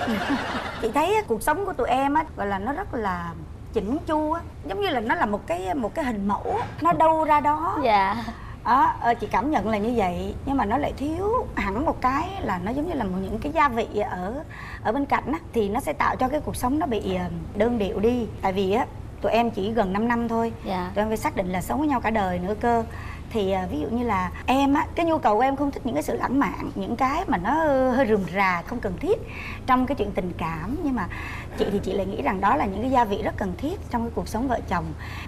Chị thấy cuộc sống của tụi em á gọi là nó rất là chỉnh chu á, giống như là nó là một cái một cái hình mẫu á, nó đâu ra đó. Dạ. Đó, chị cảm nhận là như vậy, nhưng mà nó lại thiếu hẳn một cái là nó giống như là một những cái gia vị ở ở bên cạnh á, thì nó sẽ tạo cho cái cuộc sống nó bị đơn điệu đi. Tại vì á tụi em chỉ gần 5 năm thôi, dạ. Tụi em phải xác định là sống với nhau cả đời nữa cơ. Thì ví dụ như là em á, cái nhu cầu của em không thích những cái sự lãng mạn, những cái mà nó hơi rườm rà, không cần thiết trong cái chuyện tình cảm. Nhưng mà chị thì chị lại nghĩ rằng đó là những cái gia vị rất cần thiết trong cái cuộc sống vợ chồng.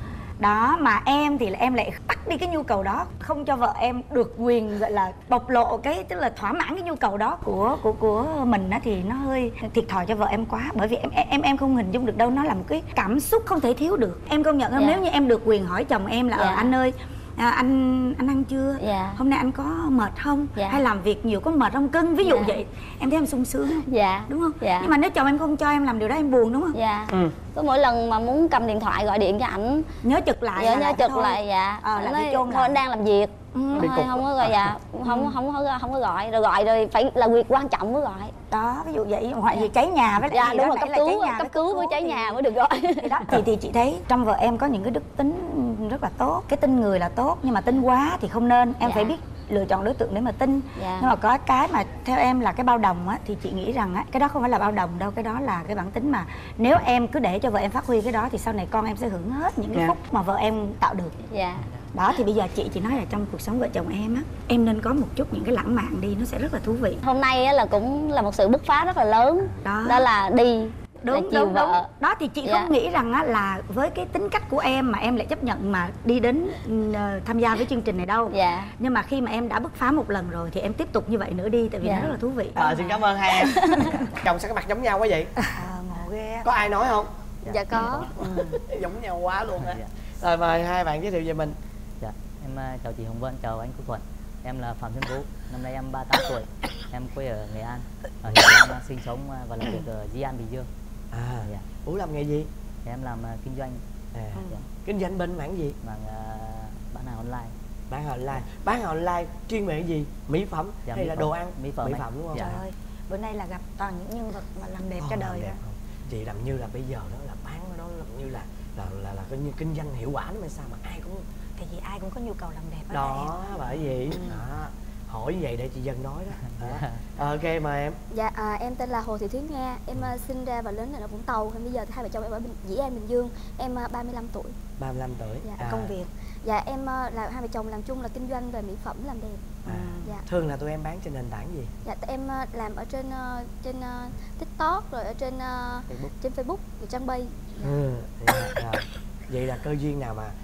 Đó, mà em thì là em lại bắt đi cái nhu cầu đó, không cho vợ em được quyền gọi là bộc lộ cái, tức là thỏa mãn cái nhu cầu đó của của của mình á, thì nó hơi thiệt thòi cho vợ em quá. Bởi vì em em em không hình dung được đâu, nó là một cái cảm xúc không thể thiếu được. Em công nhận không? Dạ. Nếu như em được quyền hỏi chồng em là dạ. ờ, anh ơi, À, anh anh ăn chưa? Dạ. Hôm nay anh có mệt không? Dạ. Hay làm việc nhiều có mệt không cưng? Ví dụ dạ. vậy, em thấy em sung sướng không? Dạ. Đúng không? Dạ. Nhưng mà nếu chồng em không cho em làm điều đó em buồn đúng không? Dạ. Ừ. Cứ mỗi lần mà muốn cầm điện thoại gọi điện cho ảnh nhớ chực lại. Dạ, nhớ chực lại dạ. Ờ, là nói, chôn thôi anh đang làm việc. Ừ, thôi, không có gọi dạ, không không không có không có gọi, rồi gọi rồi phải là việc quan trọng mới gọi. Đó, ví dụ vậy, hoặc gì cháy nhà với lại dạ, đúng rồi, cấp cứu, nhà cấp cứu với cháy nhà mới được gọi. Thì đó, thì, thì chị thấy trong vợ em có những cái đức tính rất là tốt, cái tin người là tốt, nhưng mà tin quá thì không nên, em dạ. phải biết lựa chọn đối tượng để mà tin. Dạ. Nhưng mà có cái mà theo em là cái bao đồng á, thì chị nghĩ rằng á, cái đó không phải là bao đồng đâu, cái đó là cái bản tính mà nếu em cứ để cho vợ em phát huy cái đó thì sau này con em sẽ hưởng hết những cái dạ. phúc mà vợ em tạo được. Dạ. Đó, thì bây giờ chị chỉ nói là trong cuộc sống vợ chồng em á, em nên có một chút những cái lãng mạn đi, nó sẽ rất là thú vị. Hôm nay á là cũng là một sự bứt phá rất là lớn. Đó, đó là đi đúng đúng vợ. Đúng đó, thì chị dạ. không nghĩ rằng á là với cái tính cách của em mà em lại chấp nhận mà đi đến uh, tham gia với chương trình này đâu. Dạ. Nhưng mà khi mà em đã bứt phá một lần rồi thì em tiếp tục như vậy nữa đi, tại vì dạ. nó rất là thú vị. À, xin cảm ơn hai em. Chồng sao cái mặt giống nhau quá vậy? À, ngộ ghê. Có ai nói không? Dạ, dạ có. Ừ. Giống nhau quá luôn á. Dạ. Rồi mời hai bạn giới thiệu về mình. Dạ, em chào chị Hồng Vân, chào anh Quốc Thuận. Em là Phạm Xuân Vũ, năm nay em ba mươi tám tuổi. Em quê ở Nghệ An. Ở hiện em sinh sống và làm việc ở Di An, Bình Dương. À, dạ. Ủa làm nghề gì? Em làm uh, kinh doanh. À, dạ. Kinh doanh bên mảng gì? Mảng uh, bán hàng online. Bán hàng online. Bán hàng online chuyên về cái gì? Mỹ phẩm dạ, hay mỹ là phẩm. Đồ ăn? Mỹ phẩm, mỹ phẩm đúng không? Trời ơi, bữa nay là gặp toàn những nhân vật mà làm đẹp oh, cho đời đẹp không? Chị làm như là bây giờ đó là bán đó làm như là là là là coi như kinh doanh hiệu quả đó mà sao mà ai cũng tại vì ai cũng có nhu cầu làm đẹp đó, đó bởi vì đó hỏi vậy để chị Dân nói đó. À, ok mời em. Dạ à, em tên là Hồ Thị Thúy Nga, em uh, sinh ra và lớn lên ở Vũng Tàu. Em bây giờ hai vợ chồng em ở Bình, Dĩ An, Bình Dương. Em uh, ba mươi lăm tuổi. ba mươi lăm tuổi. Dạ. À. Công việc? Dạ em uh, là hai vợ chồng làm chung là kinh doanh về mỹ phẩm làm đẹp. À. Dạ. Thường là tụi em bán trên nền tảng gì? Dạ tụi em uh, làm ở trên uh, trên uh, TikTok rồi ở trên uh, Facebook. Trên Facebook, rồi trang Bay. Dạ. Ừ. Dạ. À. Vậy là cơ duyên nào mà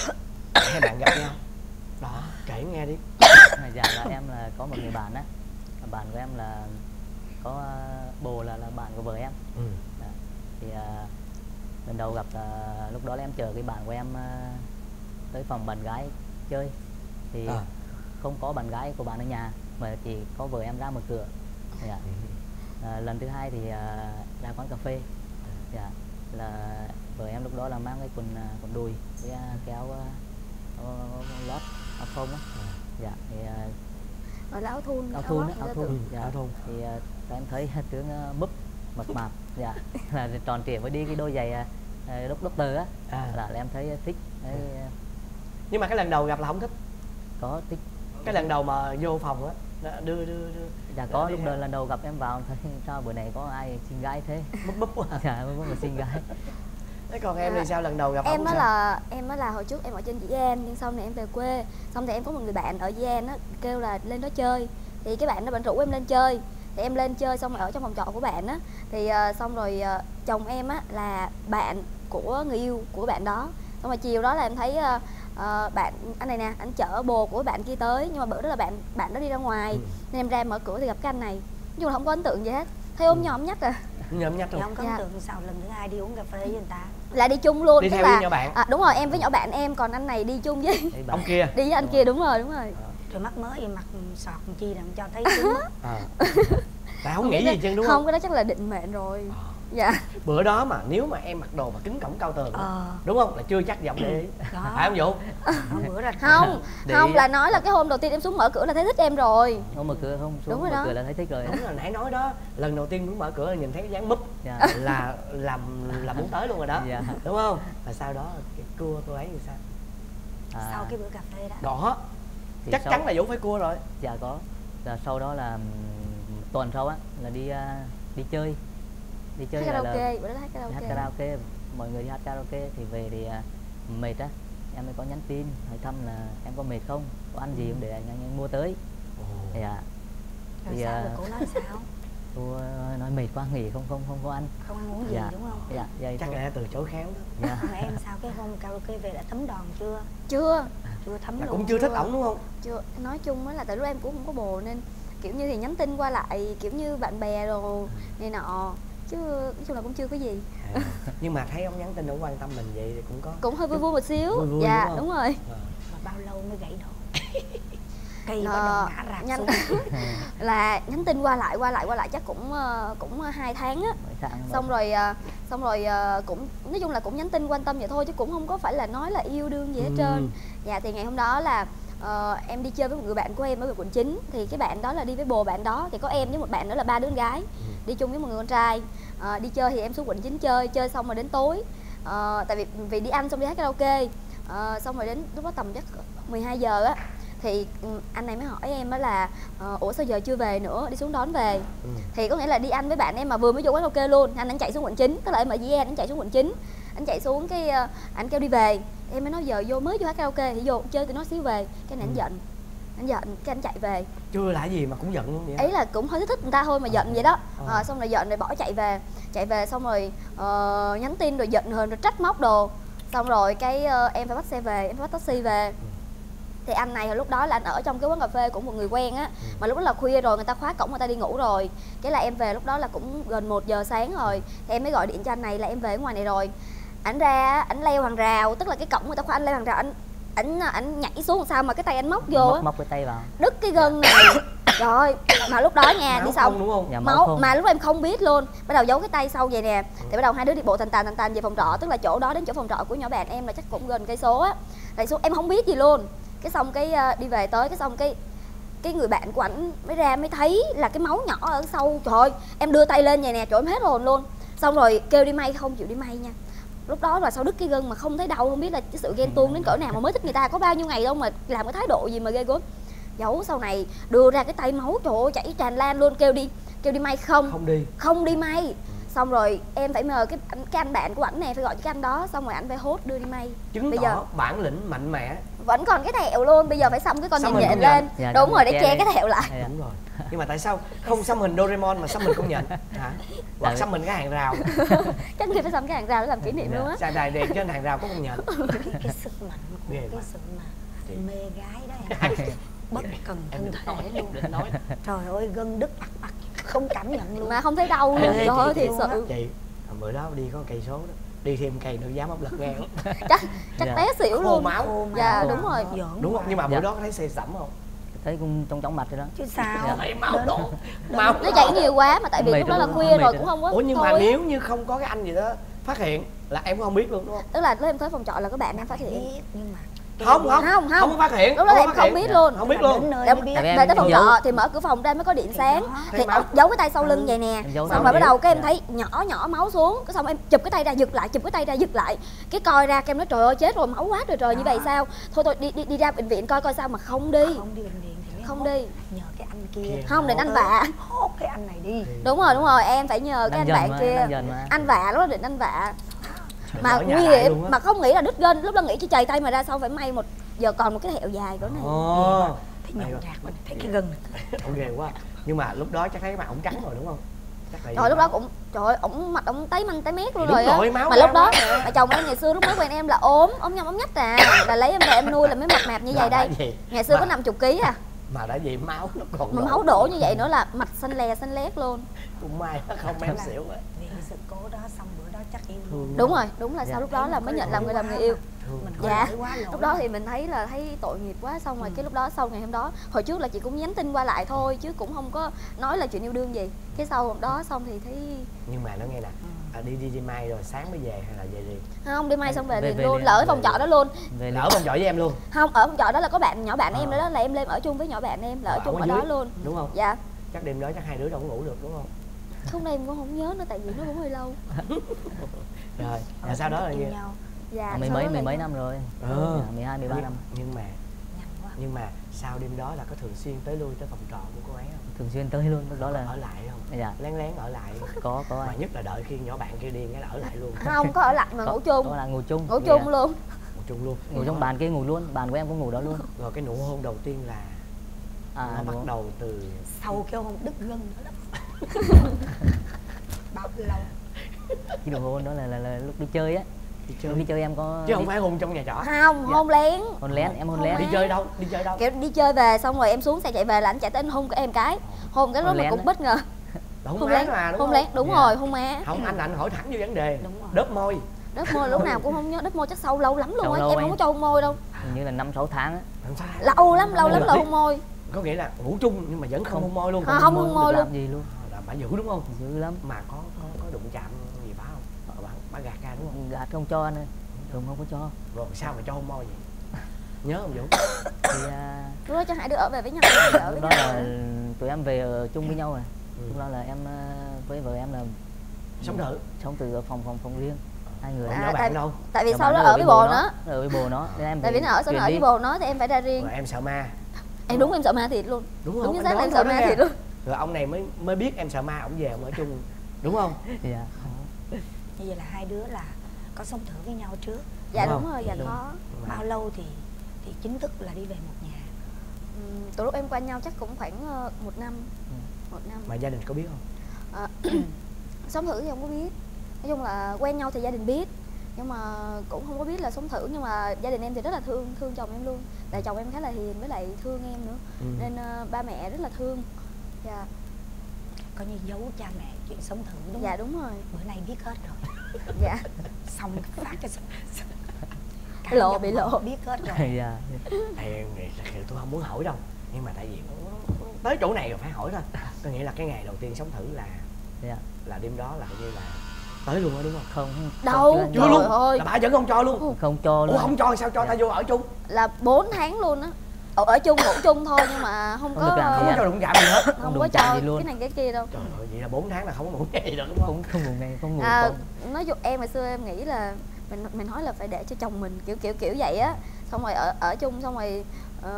hai bạn gặp nhau? Đó, kể nghe đi. Dạ là em là có một người bạn á, bạn của em là có uh, bồ là là bạn của vợ em. Ừ. Dạ. Thì uh, lần đầu gặp uh, lúc đó là em chờ cái bạn của em uh, tới phòng bạn gái chơi thì à. không có bạn gái của bạn ở nhà mà chỉ có vợ em ra mở cửa. Dạ. Ừ. Uh, lần thứ hai thì uh, ra quán cà phê. Dạ. Là vợ em lúc đó là mang cái quần uh, quần đùi với uh, kéo uh, lót áo phông á. À. Dạ thì gọi là áo thun, áo thun, áo thun, ừ, dạ. Áo thun. Thì uh, em thấy tướng uh, búp mập mạp, dạ là tròn trịa với đi cái đôi giày uh, đốc doctor á, à. là, là em thấy uh, thích. Đấy, uh... nhưng mà cái lần đầu gặp là không thích. Có thích. Cái lần đầu mà vô phòng á đưa đưa đưa. Dạ có lúc đầu lần đầu gặp em vào thấy sao bữa này có ai xinh gái thế. Búp búp quá. Dạ búp búp mà xinh gái. Thế còn em thì sao, lần đầu gặp em á là em á là hồi trước em ở trên Dĩ An, nhưng sau này em về quê, xong thì em có một người bạn ở Dĩ An á kêu là lên đó chơi, thì cái bạn đó bạn rủ em lên chơi, thì em lên chơi xong rồi ở trong phòng trọ của bạn á, thì uh, xong rồi uh, chồng em á là bạn của người yêu của bạn đó, xong rồi chiều đó là em thấy uh, uh, bạn anh này nè, anh chở bồ của bạn kia tới, nhưng mà bữa đó là bạn bạn đó đi ra ngoài, ừ. nên em ra em mở cửa thì gặp cái anh này, nhưng mà không có ấn tượng gì hết, thấy ôm ừ. nhòm nhách à. Nhòm nhách rồi. Không có ấn tượng sao lần thứ hai đi uống cà phê với người ta? Là đi chung luôn. Đi theo là, nhỏ bạn. À, đúng rồi, em với nhỏ bạn em, còn anh này đi chung với ông kia. Đi với anh kia, đúng rồi, đúng rồi. Trời mắt mới vậy, mặt sọt làm chi làm cho thấy sướng. À. Tại không nghĩ gì chứ đúng không? Không, cái đó chắc là định mệnh rồi. À. Dạ. Bữa đó mà nếu mà em mặc đồ mà kính cổng cao tường ờ. đúng không, là chưa chắc giọng để ý. Phải không Vũ? Hôm bữa ra không Đi. Không là nói là cái hôm đầu tiên em xuống mở cửa là thấy thích em rồi. Không mở cửa không xuống, đúng rồi, mở đó. Cửa là thấy thích rồi. Đúng là nãy nói đó, lần đầu tiên muốn mở cửa là nhìn thấy cái dáng múp dạ. là làm là muốn tới luôn rồi đó dạ. đúng không? Và sau đó cái cua cô ấy thì sao? À. Sau cái bữa cà phê đó đó thì chắc sau... chắn là Vũ phải cua rồi. Dạ có. Là sau đó là tuần sau á là đi uh, đi chơi đi chơi hát là, karaoke, là bữa đó hát karaoke. hát karaoke, mọi người đi hát karaoke thì về thì uh, mệt á, em mới có nhắn tin hỏi thăm là em có mệt không, có ăn gì không để anh, anh, anh mua tới. Thì à rồi thì, sao uh, cô nói sao? Cô uh, nói mệt quá nghỉ không không không có ăn, không ăn uống gì dạ. đúng không? Dạ, vậy chắc thôi. là từ chối khéo đó. Dạ. Mà em sao cái hôm karaoke về đã thấm đòn chưa? Chưa. Chưa thấm là luôn. Cũng chưa thích ổng đúng không? Chưa, nói chung á là tại lúc em cũng không có bồ nên kiểu như thì nhắn tin qua lại kiểu như bạn bè rồi này nọ chứ nói chung là cũng chưa có gì. À, nhưng mà thấy ông nhắn tin ông quan tâm mình vậy thì cũng có cũng hơi vui vui một xíu. Vui vui, dạ đúng, đúng rồi. À. Mà bao lâu mới gãy đồ? Cây bắt đầu ngã rạp nhắn... xuống. Là nhắn tin qua lại qua lại qua lại chắc cũng cũng hai tháng á. Xong rồi xong rồi cũng nói chung là cũng nhắn tin quan tâm vậy thôi chứ cũng không có phải là nói là yêu đương gì hết ừ. trơn. Dạ thì ngày hôm đó là Uh, em đi chơi với một người bạn của em ở quận chín. Thì cái bạn đó là đi với bồ bạn đó. Thì có em với một bạn nữa là ba đứa con gái ừ. đi chung với một người con trai. uh, Đi chơi thì em xuống quận chín chơi. Chơi xong rồi đến tối uh, tại vì vì đi ăn xong đi hát karaoke uh, xong rồi đến lúc đó tầm chắc mười hai giờ á. Thì um, anh này mới hỏi em á là uh, ủa sao giờ chưa về nữa, đi xuống đón về ừ. Thì có nghĩa là đi ăn với bạn em mà vừa mới vô quán karaoke luôn. Anh anh chạy xuống quận chín. Tức là em ở Dĩ An, anh chạy xuống quận chín. Anh chạy xuống cái uh, anh kêu đi về. Em mới nói giờ vô mới vô hát karaoke thì vô chơi tụi nó xíu về. Cái này anh ừ. giận. Anh giận, cái anh chạy về. Chưa là gì mà cũng giận luôn vậy? Ý là cũng hơi thích thích người ta thôi mà giận à. vậy đó à. À, xong rồi giận rồi bỏ chạy về. Chạy về xong rồi uh, nhắn tin rồi giận hờn rồi trách móc đồ. Xong rồi cái uh, em phải bắt xe về, em phải bắt taxi về. Thì anh này hồi lúc đó là anh ở trong cái quán cà phê của một người quen á. Mà lúc đó là khuya rồi, người ta khóa cổng, người ta đi ngủ rồi. Cái là em về lúc đó là cũng gần một giờ sáng rồi. Thì em mới gọi điện cho anh này là em về ở ngoài này rồi. Ảnh ra, ảnh leo hàng rào, tức là cái cổng người ta khóa, anh leo hàng rào, anh ảnh ảnh nhảy xuống sao mà cái tay anh móc vô á, móc, móc cái tay vào, đứt cái gân này. Rồi mà lúc đó nha đi xong đúng không? Dạ, máu, máu mà lúc đó em không biết luôn, bắt đầu giấu cái tay sau vậy nè. Ừ. Thì bắt đầu hai đứa đi bộ tàn tàn tàn tàn về phòng trọ, tức là chỗ đó đến chỗ phòng trọ của nhỏ bạn em là chắc cũng gần cây số á. Lại xuống em không biết gì luôn. Cái xong cái uh, đi về tới cái xong cái cái người bạn của ảnh mới ra mới thấy là cái máu nhỏ ở sau. Trời ơi, em đưa tay lên vậy nè, trời em hết hồn luôn. Xong rồi kêu đi may, không chịu đi may nha. Lúc đó là sau đứt cái gân mà không thấy đau, không biết là cái sự ghen tuông đến cỡ nào mà mới thích người ta có bao nhiêu ngày đâu mà làm cái thái độ gì mà ghê gớm. Giấu sau này đưa ra cái tay máu trời ơi chảy tràn lan luôn, kêu đi kêu đi may không không đi không đi may. Xong rồi em phải mời cái anh cái anh bạn của ảnh này phải gọi cho cái anh đó, xong rồi ảnh phải hốt đưa đi may. Chứng bây tỏ giờ bản lĩnh mạnh mẽ, vẫn còn cái thẹo luôn, bây giờ phải xăm cái con nhện nhện lên. Dạ, đúng rồi, để che, che cái thẹo lại. Dạ, đúng rồi. Nhưng mà tại sao không xăm hình Doraemon mà xăm mình con nhện hả? Hoặc xăm mình cái hàng rào. Chắc người phải xăm cái hàng rào để làm kỷ niệm dạ. luôn á. Xài đài đèn trên hàng rào có con nhện. Cái, cái sức mạnh của Ghê cái sự mà mê gái đó em. Bất cần thân thể luôn. Nói. Trời ơi gân đứt ặc ặc không cảm nhận luôn. Mà không thấy đau luôn. Trời ơi thiệt sự. Chị bữa đó đi có cây số đó, đi thêm cây nữa dám áp lực ngang lắm. Chắc chắc té xỉu luôn. Máu. Khô dạ máu. đúng rồi. Giỡn đúng không? Nhưng mà bữa đó có thấy xe sẩm không? Thấy cũng trong chóng mặt rồi đó. Chứ sao? Dạ. Máu đổ. Máu nó chảy nhiều quá mà tại vì lúc đó là khuya rồi cũng không có. Ủa nhưng thôi. mà nếu như không có cái anh gì đó phát hiện là em cũng không biết luôn đúng không? Tức là lúc em tới phòng trọ là các bạn em phát hiện. Nhưng mà không không không không có phát hiện. Lúc đó em không biết luôn. Không biết luôn. Về tới phòng trọ thì mở cửa phòng ra mới có điện sáng. Thì giấu cái tay sau lưng vậy nè. Xong rồi bắt đầu cái em thấy nhỏ nhỏ máu xuống. Cái xong em chụp cái tay ra giật lại, chụp cái tay ra giật lại. Cái coi ra em nói trời ơi chết rồi, máu quá trời trời như vậy sao? Thôi thôi đi đi đi ra bệnh viện coi coi sao mà không đi. Không đi bệnh viện thì không đi. Nhờ cái anh kia. Không định anh vạ. Hốt cái anh này đi. Đúng rồi đúng rồi, em phải nhờ cái anh bạn kia. Anh vạ lúc đó định anh vạ. Mà nguy hiểm mà không nghĩ là đứt gân, lúc đó nghĩ chỉ chày tay mà ra sau phải may một giờ còn một cái thẹo dài cỡ này. Ồ, thấy nhọn rạc mình thấy cái gân này. Ồ ghê quá. Nhưng mà lúc đó chắc thấy cái mặt ổng trắng rồi đúng không? Trời lúc đó cũng trời ơi ổng mặt ổng tấy manh tấy mét luôn rồi á. Mà lúc đó mà chồng em ngày xưa lúc mới quen em là ốm, ốm nhom ốm nhách à, là lấy em về em nuôi là mới mập mạp như vậy đây. Ngày xưa có năm mươi ký à. Mà đã vậy máu nó còn mà máu đổ như vậy nữa là mặt xanh lè xanh lét luôn. Cũng may không em xỉu á. Vì sự cố đó xong bữa đó chắc yêu luôn. Đúng rồi, đúng là sau lúc đó là mới nhận làm người làm người yêu. mình dạ quá lúc đó thì mình thấy là thấy tội nghiệp quá, xong rồi ừ. cái lúc đó sau ngày hôm đó, hồi trước là chị cũng nhắn tin qua lại thôi chứ cũng không có nói là chuyện yêu đương gì. Cái sau hôm đó xong thì thấy nhưng mà nó nghe nè, à, đi đi đi mai rồi sáng mới về hay là về liền? Không, đi mai xong về, về liền về luôn, liền, lỡ ở về phòng liền. trọ đó luôn. Về Ở phòng trọ với em luôn? Không, ở phòng trọ đó là có bạn nhỏ bạn à. em đó, là em lên ở chung với nhỏ bạn em, là ở à, chung ở, ở đó luôn. Đúng không? Dạ. Chắc đêm đó chắc hai đứa đâu có ngủ được đúng không? Không, đây em cũng không nhớ nữa tại vì nó cũng hơi lâu. Rồi, là sau đó là như nhau. Dạ, mười mấy mười mấy năm rồi. Ừ. mười hai mười ba năm. Nhưng mà nhưng mà sau đêm đó là có thường xuyên tới lui tới phòng trọ của cô ấy không? Thường xuyên tới luôn, lúc đó là ở lại không? Dạ. Lén lén ở lại. Có có. Mà nhất là đợi khi nhỏ bạn kia điên cái là ở lại luôn. Không có ở lại mà có, ngủ chung. Có là ngủ chung. Ngủ chung luôn. Ngủ chung luôn. Ngủ trong bàn kia ngủ luôn, bàn của em cũng ngủ đó luôn. Rồi cái nụ hôn đầu tiên là à, nó bắt đầu từ sau cái hôn đứt gân nữa lắm. Bao lâu? Cái nụ hôn đó là, là, là lúc đi chơi á. Đi chơi. Lúc đi chơi em có chứ không đi... phải hôn trong nhà trọ. Không, dạ. hôn lén. Hôn lén, em hôn, hôn lén. Đi chơi đâu? Đi chơi đâu? Kiểu đi chơi về xong rồi em xuống xe chạy về là anh chạy tới anh hôn em cái. Hôn cái đó mà cũng bất ngờ. Hôn, hôn lén mà đúng hôn không? lén, đúng dạ. rồi, hôn má. Không, anh anh hỏi thẳng vô vấn đề. Đúng rồi. Đớp môi. Đớp môi lúc nào cũng không nhớ, đớp môi chắc sâu lâu lắm luôn á, em anh. không có cho hôn môi đâu. Hình như là năm sáu tháng á. Lâu lắm, lâu lắm là hôn môi. Có nghĩa là ngủ chung nhưng mà vẫn không, không hôn môi luôn. À, không hôn môi luôn. Làm gì luôn. Là bà dữ đúng không? Dữ lắm. Mà có có có đụng chạm gì phải không? Bà, bà gạt ra đúng không? Gạt không cho anh ơi. Thường không có cho. Rồi sao mà cho hôn môi vậy? Nhớ không Vũ? Thì uh... lúc đó cho hai đứa ở về với nhau. Ở với đó nhau. là tụi em về ở chung với nhau rồi. Ừ. Lúc đó là em với vợ em là sống thử, sống từ phòng phòng phòng riêng. Hai người. À, nhỏ bạn đâu? Tại vì sau đó ở với bồ nó. Ở với bồ nó. Nên em tại vì nó ở sau đó ở với bồ nó thì em phải ra riêng. Rồi em sợ ma. Em đúng em sợ ma thiệt luôn. Đúng không? Đúng như xác em sợ ma thiệt luôn. Rồi ông này mới mới biết em sợ ma, ông về ông ở chung đúng không? Dạ. Như vậy là hai đứa là có sống thử với nhau trước. Dạ đúng, đúng rồi, dạ đúng. có. Bao lâu thì thì chính thức là đi về một nhà? Ừ, từ lúc em quen nhau chắc cũng khoảng uh, một năm. Ừ. Một năm. Mà gia đình có biết không? À, sống thử thì không có biết. Nói chung là quen nhau thì gia đình biết, nhưng mà cũng không có biết là sống thử. Nhưng mà gia đình em thì rất là thương thương chồng em luôn. Tại chồng em khá là hiền với lại thương em nữa. Ừ. Nên uh, ba mẹ rất là thương. Dạ. Coi như giấu cha mẹ chuyện sống thử đúng không? Dạ đúng rồi. Bữa nay biết hết rồi. Dạ. Xong phát cái lộ bị lộ biết hết rồi. Dạ. Thì tôi không muốn hỏi đâu, nhưng mà tại vì tới chỗ này rồi phải hỏi thôi. Có nghĩa là cái ngày đầu tiên sống thử là dạ. là đêm đó là như là tới luôn đó đúng không? Không. Đâu chưa, chưa luôn ơi. Là bà vẫn không cho luôn. Không cho luôn. Ủa không cho sao cho dạ. ta vô ở chung? Là bốn tháng luôn á. Ở, ở chung ngủ chung thôi nhưng mà không, không có không có cho đụng chạm gì hết. Không, không có cho cái này cái kia đâu. Trời ơi, vậy là bốn tháng là không có ngủ ngày được đúng không? Không, không ngủ ngày, không ngủ à, không. Nói chung em hồi xưa em nghĩ là mình mình nói là phải để cho chồng mình kiểu kiểu kiểu vậy á, xong rồi ở ở chung xong rồi uh,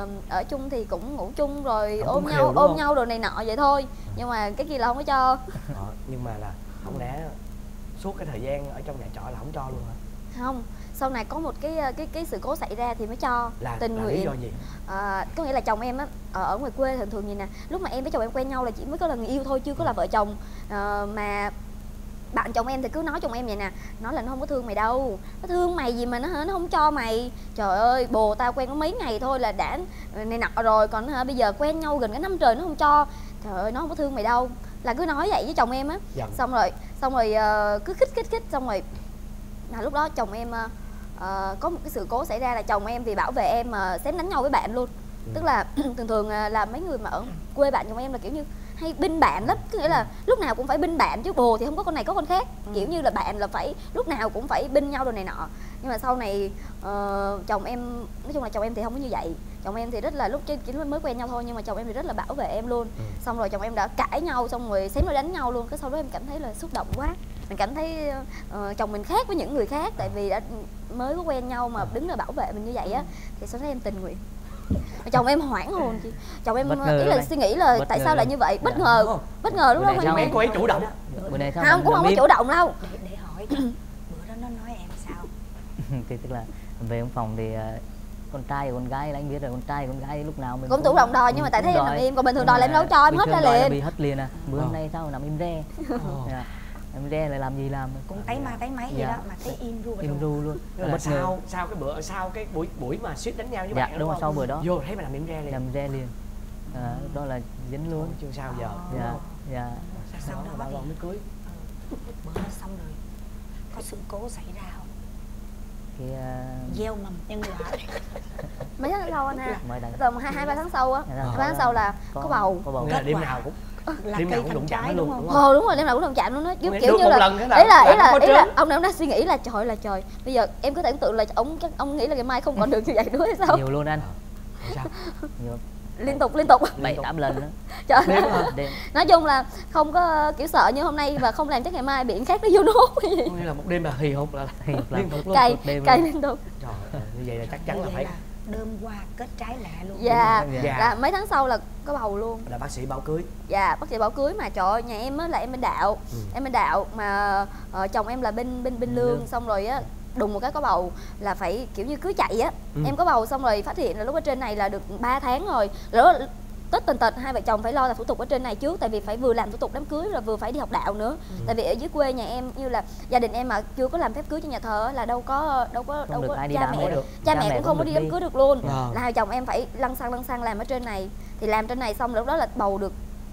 ở chung thì cũng ngủ chung rồi ôm nhau ôm không? nhau đồ này nọ vậy thôi. Nhưng mà cái kia là không có cho. Ờ, nhưng mà là không lẽ suốt cái thời gian ở trong nhà trọ là không cho luôn hả? Không, sau này có một cái cái cái sự cố xảy ra thì mới cho. Là, tình là nguyện. Lý do gì? À, có nghĩa là chồng em á ở, ở ngoài quê thường thường gì nè, lúc mà em với chồng em quen nhau là chỉ mới có là người yêu thôi, chưa có là vợ chồng. À, mà bạn chồng em thì cứ nói chồng em vậy nè, nói là nó không có thương mày đâu, nó thương mày gì mà nó hả, nó không cho mày. Trời ơi, bồ tao quen có mấy ngày thôi là đã này nọ rồi, còn hả bây giờ quen nhau gần cả năm trời nó không cho. Trời ơi, nó không có thương mày đâu, là cứ nói vậy với chồng em á. Dạ. Xong rồi xong rồi uh, cứ khích khích khích xong rồi là lúc đó chồng em uh, uh, có một cái sự cố xảy ra là chồng em vì bảo vệ em mà uh, xém đánh nhau với bạn luôn. Ừ. Tức là thường thường uh, là mấy người mà ở quê bạn chồng em là kiểu như hay binh bạn lắm, có nghĩa là lúc nào cũng phải binh bạn chứ bồ thì không có con này có con khác. Ừ. Kiểu như là bạn là phải lúc nào cũng phải binh nhau đồ này nọ. Nhưng mà sau này uh, chồng em, nói chung là chồng em thì không có như vậy. Chồng em thì rất là lúc chỉ mới quen nhau thôi, nhưng mà chồng em thì rất là bảo vệ em luôn. Ừ. Xong rồi chồng em đã cãi nhau xong rồi xém rồi đánh nhau luôn. Cái sau đó em cảm thấy là xúc động quá, mình cảm thấy uh, chồng mình khác với những người khác, tại vì đã mới có quen nhau mà đứng là bảo vệ mình như vậy á. Thì sau đó em tình nguyện. Chồng em hoảng hồn chị. Chồng em ý là suy nghĩ là tại sao lại như vậy, bất ngờ, dạ. bất ngờ lúc đó sao em cô ấy chủ động? Bữa nay sao không, cũng không có chủ động đâu. Để, để hỏi bữa đó nó nói em sao? Thì tức là về trong phòng thì con trai và con gái là anh biết rồi, con trai con gái lúc nào mình cũng chủ động đòi, nhưng mà tại thấy em nằm im, còn bình thường đòi là em đâu cho, em hết ra liền. Bị hết liền à. Bữa hôm nay sao nằm im re. Em re lại làm gì làm cũng thấy ma thấy máy gì đó mà thấy im ru im ru luôn. Là sau sau cái bữa sau cái buổi buổi mà suýt đánh nhau với dạ, bạn đúng rồi, sau bữa đó vô thấy mà nằm im re liền. Nằm re liền. À, đó là dính luôn. Chưa sao giờ. Dạ dạ. Sau đó bao lâu mới cưới? Bữa đó xong rồi có sự cố xảy ra không? Thì uh... gieo mầm nhân quả. Mấy tháng sau anh ha. Mấy tháng. Tầm hai hai ba tháng sau á. Ba tháng sau là có, có bầu. Có bầu. Kết đêm nào cũng là đêm nào cũng đụng chạm luôn, đúng không? Ờ đúng rồi, đêm nào cũng đụng chạm luôn đó. Kiểu, kiểu như một là lần ý là ý là ý là ông ông đang suy nghĩ là trời là trời. Bây giờ em có thể tưởng tượng là ông chắc ông nghĩ là ngày mai không còn được như vậy nữa hay sao? Nhiều luôn anh. Sao? Nhiều. Liên tục liên tục. Bảy tám lần nữa. Trời. Đêm hả? Đêm. Nói chung là không có kiểu sợ như hôm nay và không làm chắc ngày mai bị khác nó vô nốt cái gì. Như là một đêm là hì hục là Hì hục liên tục luôn. Cay cay liên tục. Trời, như vậy là chắc chắn là phải đơm hoa kết trái lạ luôn. Dạ, dạ. Là mấy tháng sau là có bầu luôn. Là bác sĩ báo cưới. Dạ, bác sĩ bảo cưới mà trời ơi, nhà em á là em bên đạo. Ừ. Em bên đạo mà uh, chồng em là bên bên bên lương, xong rồi á đùng một cái có bầu là phải kiểu như cưới chạy á. Ừ. Em có bầu xong rồi phát hiện là lúc ở trên này là được ba tháng rồi. Rồi tất tần tật hai vợ chồng phải lo là thủ tục ở trên này trước, tại vì phải vừa làm thủ tục đám cưới rồi vừa phải đi học đạo nữa. Ừ. Tại vì ở dưới quê nhà em như là gia đình em mà chưa có làm phép cưới cho nhà thờ là đâu có đâu có không đâu có cha mẹ được. cha mẹ cũng không có đi đám cưới được luôn. À. Là hai chồng em phải lăn xăng lăn xăng làm ở trên này. Thì làm trên này xong lúc đó là bầu được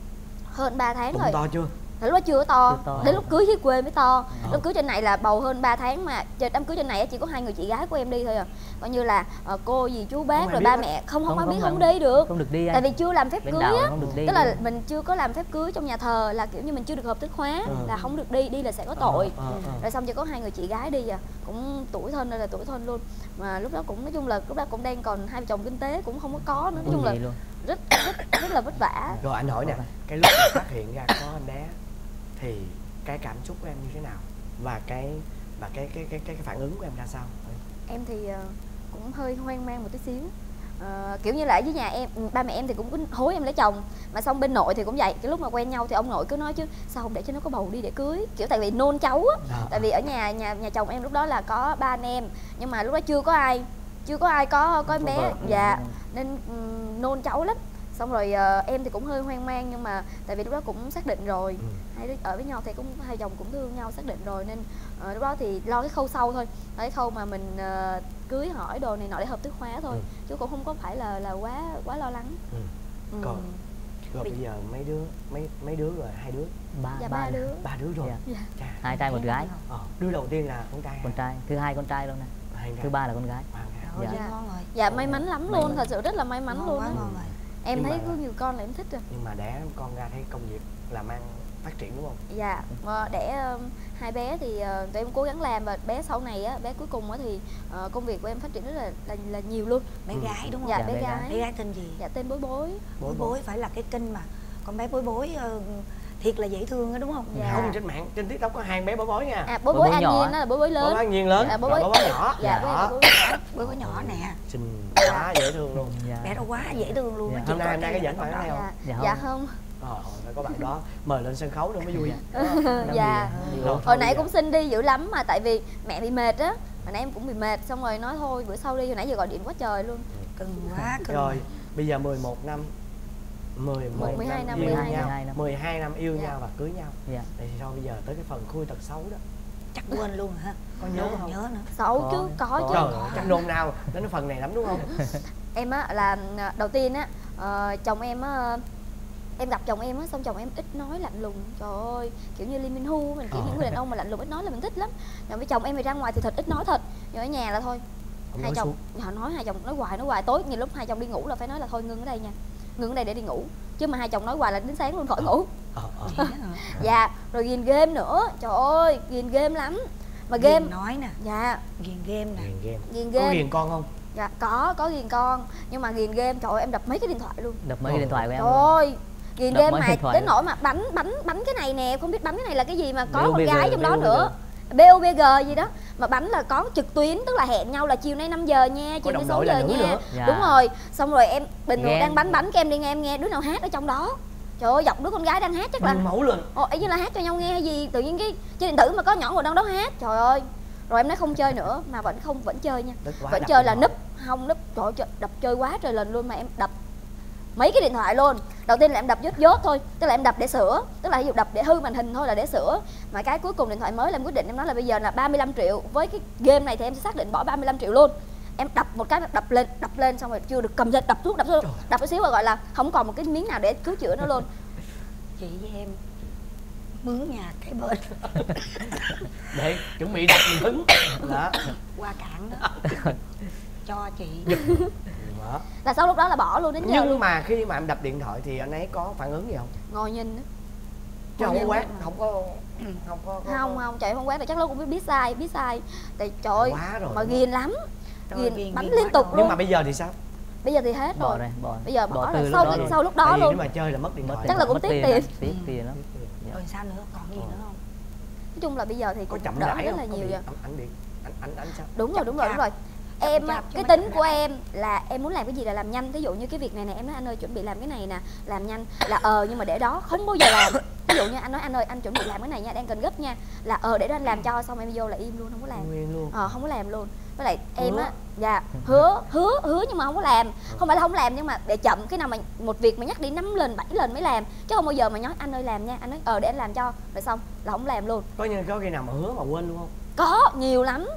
hơn ba tháng. Bụng rồi to chưa? Lúc đó chưa to, chưa to. Đến lúc cưới dưới quê mới to. À. Lúc cưới trên này là bầu hơn ba tháng mà đám cưới trên này chỉ có hai người chị gái của em đi thôi à. Coi như là uh, cô gì chú bác rồi ba mẹ không không, không, không biết không, không đi được. Không được đi anh. Tại vì chưa làm phép Bên cưới á. Tức là mình chưa có làm phép cưới trong nhà thờ là kiểu như mình chưa được hợp thức hóa. Ừ. Là không được đi, đi là sẽ có tội. Ừ. Ừ. Rồi xong chỉ có hai người chị gái đi à. Cũng tuổi thân đây là tuổi thân luôn. Mà lúc đó cũng nói chung là lúc đó cũng đang còn hai vợ chồng kinh tế cũng không có có nữa. Nói chung là rất, rất rất là vất vả. Rồi anh hỏi nè, cái lúc mà phát hiện ra có anh bé thì cái cảm xúc của em như thế nào và cái và cái cái cái cái, cái phản ứng của em ra sao? Em thì uh, cũng hơi hoang mang một tí xíu. Uh, kiểu như là ở dưới nhà em, ba mẹ em thì cũng cứ hối em lấy chồng, mà xong bên nội thì cũng vậy. Cái lúc mà quen nhau thì ông nội cứ nói chứ sao không để cho nó có bầu đi để cưới, kiểu tại vì nôn cháu á. À, tại vì ở nhà nhà nhà chồng em lúc đó là có ba anh em, nhưng mà lúc đó chưa có ai chưa có ai có có em bé. Dạ, nên um, nôn cháu lắm. Xong rồi uh, em thì cũng hơi hoang mang, nhưng mà tại vì lúc đó cũng xác định rồi. Ừ. Hai đứa ở với nhau thì cũng hai chồng cũng thương nhau, xác định rồi nên uh, lúc đó thì lo cái khâu sau thôi, cái khâu mà mình uh, cưới hỏi đồ này nọ để hợp thức hóa thôi. Ừ. Chứ cũng không có phải là là quá quá lo lắng. Ừ. Ừ. Còn rồi bây giờ mấy đứa mấy mấy đứa rồi, hai đứa ba dạ, ba, ba đứa ba đứa rồi. Dạ. Chà, hai trai một gái. Ờ, đứa đầu tiên là con trai. Con trai, thứ hai con trai luôn nè. Thứ ba là con gái. Dạ, dạ. Ngon rồi. Dạ may mắn lắm luôn, thật sự rất là may mắn luôn á. Em nhưng thấy mà, có nhiều con là em thích rồi. Nhưng mà đẻ con ra thấy công việc làm ăn phát triển đúng không? Dạ, đẻ uh, hai bé thì uh, tụi em cố gắng làm, và bé sau này á, bé cuối cùng á thì uh, công việc của em phát triển rất là là, là nhiều luôn. Bé gái đúng không? Dạ, dạ bé, bé gái. Bé gái tên gì? Dạ tên Bối Bối. Bối Bối phải là cái kênh mà con bé Bối Bối uh, thiệt là dễ thương đó đúng không? Dạ. Không, trên mạng trên TikTok có hai bé Bối Bối nha. À, Bối Bối, bối An Nhiên đó là Bối Bối lớn. Bối Bối An Nhiên lớn. Dạ, Bối Bối, Bối Bối nhỏ. Dạ, dạ. Bối Bối nhỏ. Bối Bối nhỏ nè. Xinh quá dễ thương luôn. Dạ. Bé đó quá dễ thương luôn. Dạ. Hôm nay hôm nay có dẫn bạn này không? Dạ, dạ không. Ờ, có bạn đó mời lên sân khấu nữa mới vui. Dạ. Hồi nãy cũng xin đi dữ lắm mà tại vì mẹ bị mệt á. Hồi nãy em cũng bị mệt, xong rồi nói thôi bữa sau đi, hồi nãy giờ gọi điện quá trời luôn. Cưng quá, cưng. Rồi, bây giờ mười một năm mười một mười hai năm, yêu mười hai nhau, năm. mười hai năm yêu Dạ. nhau và cưới nhau. Dạ. Thì sao bây giờ tới cái phần khui tật xấu đó? Chắc quên luôn hả? Có nhớ không? không? Nhớ nữa. Xấu có, chứ, có, có chứ. Trời ơi, chắc nôn nào đến cái phần này lắm đúng không? Em á là đầu tiên á, uh, chồng em á, em gặp chồng em á, xong chồng em ít nói lạnh lùng. Trời ơi, kiểu như Lee Min Ho, mình kiểu những người đàn ông mà lạnh lùng ít nói là mình thích lắm. Nhưng với chồng em thì ra ngoài thì thật ít nói thật, nhưng ở nhà là thôi. Không hai nói chồng họ nói hai chồng nói hoài nói hoài tối nhiều lúc hai chồng đi ngủ là phải nói là thôi ngưng ở đây nha, ngưng ở đây để đi ngủ, chứ mà hai chồng nói hoài là đến sáng luôn khỏi ngủ. Ờ, ờ. Dạ, rồi ghiền game nữa, trời ơi ghiền game lắm mà game Ghiền nói nè. dạ Ghiền game nè. Ghiền game. Ghiền Có game ghiền con không? dạ có có ghiền con, nhưng mà ghiền game trời ơi em đập mấy cái điện thoại luôn. Đập mấy cái điện thoại của em. Trời ơi ghiền Đập game mấy mà điện thoại đến luôn. nỗi mà bắn bắn bắn cái này nè, không biết bắn cái này là cái gì mà có bê ô con bê giê, gái trong đó bê ô bê giê. nữa, bê ô bê giê gì đó mà bắn là có trực tuyến, tức là hẹn nhau là chiều nay năm giờ nha, chiều nay sáu giờ nha. Dạ. Đúng rồi, xong rồi em bình thường Ghen. đang bắn bắn cái em đi nghe em nghe đứa nào hát ở trong đó. Trời ơi dọc đứa con gái đang hát chắc là mẫu luôn. Ồ, ấy như là hát cho nhau nghe hay gì, tự nhiên cái trên điện tử mà có nhỏ ngồi đang đó hát. Trời ơi. Rồi em nói không chơi nữa mà vẫn không vẫn chơi nha. Vẫn chơi là núp, không núp, trời ơi, đập chơi quá trời lần luôn mà em đập mấy cái điện thoại luôn. Đầu tiên là em đập dốt dốt thôi, tức là em đập để sửa, tức là ví dụ đập để hư màn hình thôi là để sửa. Mà cái cuối cùng điện thoại mới là em quyết định em nói là bây giờ là ba mươi lăm triệu, với cái game này thì em sẽ xác định bỏ ba mươi lăm triệu luôn. Em đập một cái đập lên, đập lên xong rồi chưa được cầm lên đập xuống, đập xuống, đập một xíu rồi gọi là không còn một cái miếng nào để cứu chữa nữa luôn. Chị với em mướn nhà cái bên để chuẩn bị đặt mình hứng đó qua cạn đó cho chị đó. Là sau lúc đó là bỏ luôn đến giờ. Nhưng mà khi mà em đập điện thoại thì anh ấy có phản ứng gì không? Ngồi nhìn đó. Chứ không có quát, không có không có, có không không chạy không quát thì chắc nó cũng biết biết sai biết sai tại trời ơi mà ghiền lắm, ghiền bắn liên tục luôn. Nhưng mà bây giờ thì sao? Bây giờ thì hết bỏ rồi, rồi, bỏ. bây giờ bỏ, bỏ rồi sau đó sau lúc đó luôn. Nếu mà chơi là mất điện thoại chắc là cũng tiếc tiền, tiếc tiền lắm. Rồi sao nữa, còn gì nữa không? Nói chung là bây giờ thì cũng chậm đỡ rãi rất không? là Có nhiều bị rồi. Anh điện anh anh anh sao? Đúng rồi đúng rồi đúng rồi. Em á, cái tính của em là em muốn làm cái gì là làm nhanh. Ví dụ như cái việc này nè, em nói anh ơi chuẩn bị làm cái này nè, làm nhanh là ờ nhưng mà để đó không bao giờ làm. Ví dụ như anh nói anh ơi anh chuẩn bị làm cái này nha, đang cần gấp nha, là ờ để đó anh làm cho, xong em vô là im luôn, không có làm luôn. Ờ không có làm luôn. Với lại em á, dạ hứa hứa hứa nhưng mà không có làm. Không phải là không làm nhưng mà để chậm, cái nào mà một việc mà nhắc đi năm lần bảy lần mới làm, chứ không bao giờ mà nói anh ơi làm nha, anh nói ờ để anh làm cho, rồi xong là không làm luôn. Có như có khi nào mà hứa mà quên luôn không? Có nhiều lắm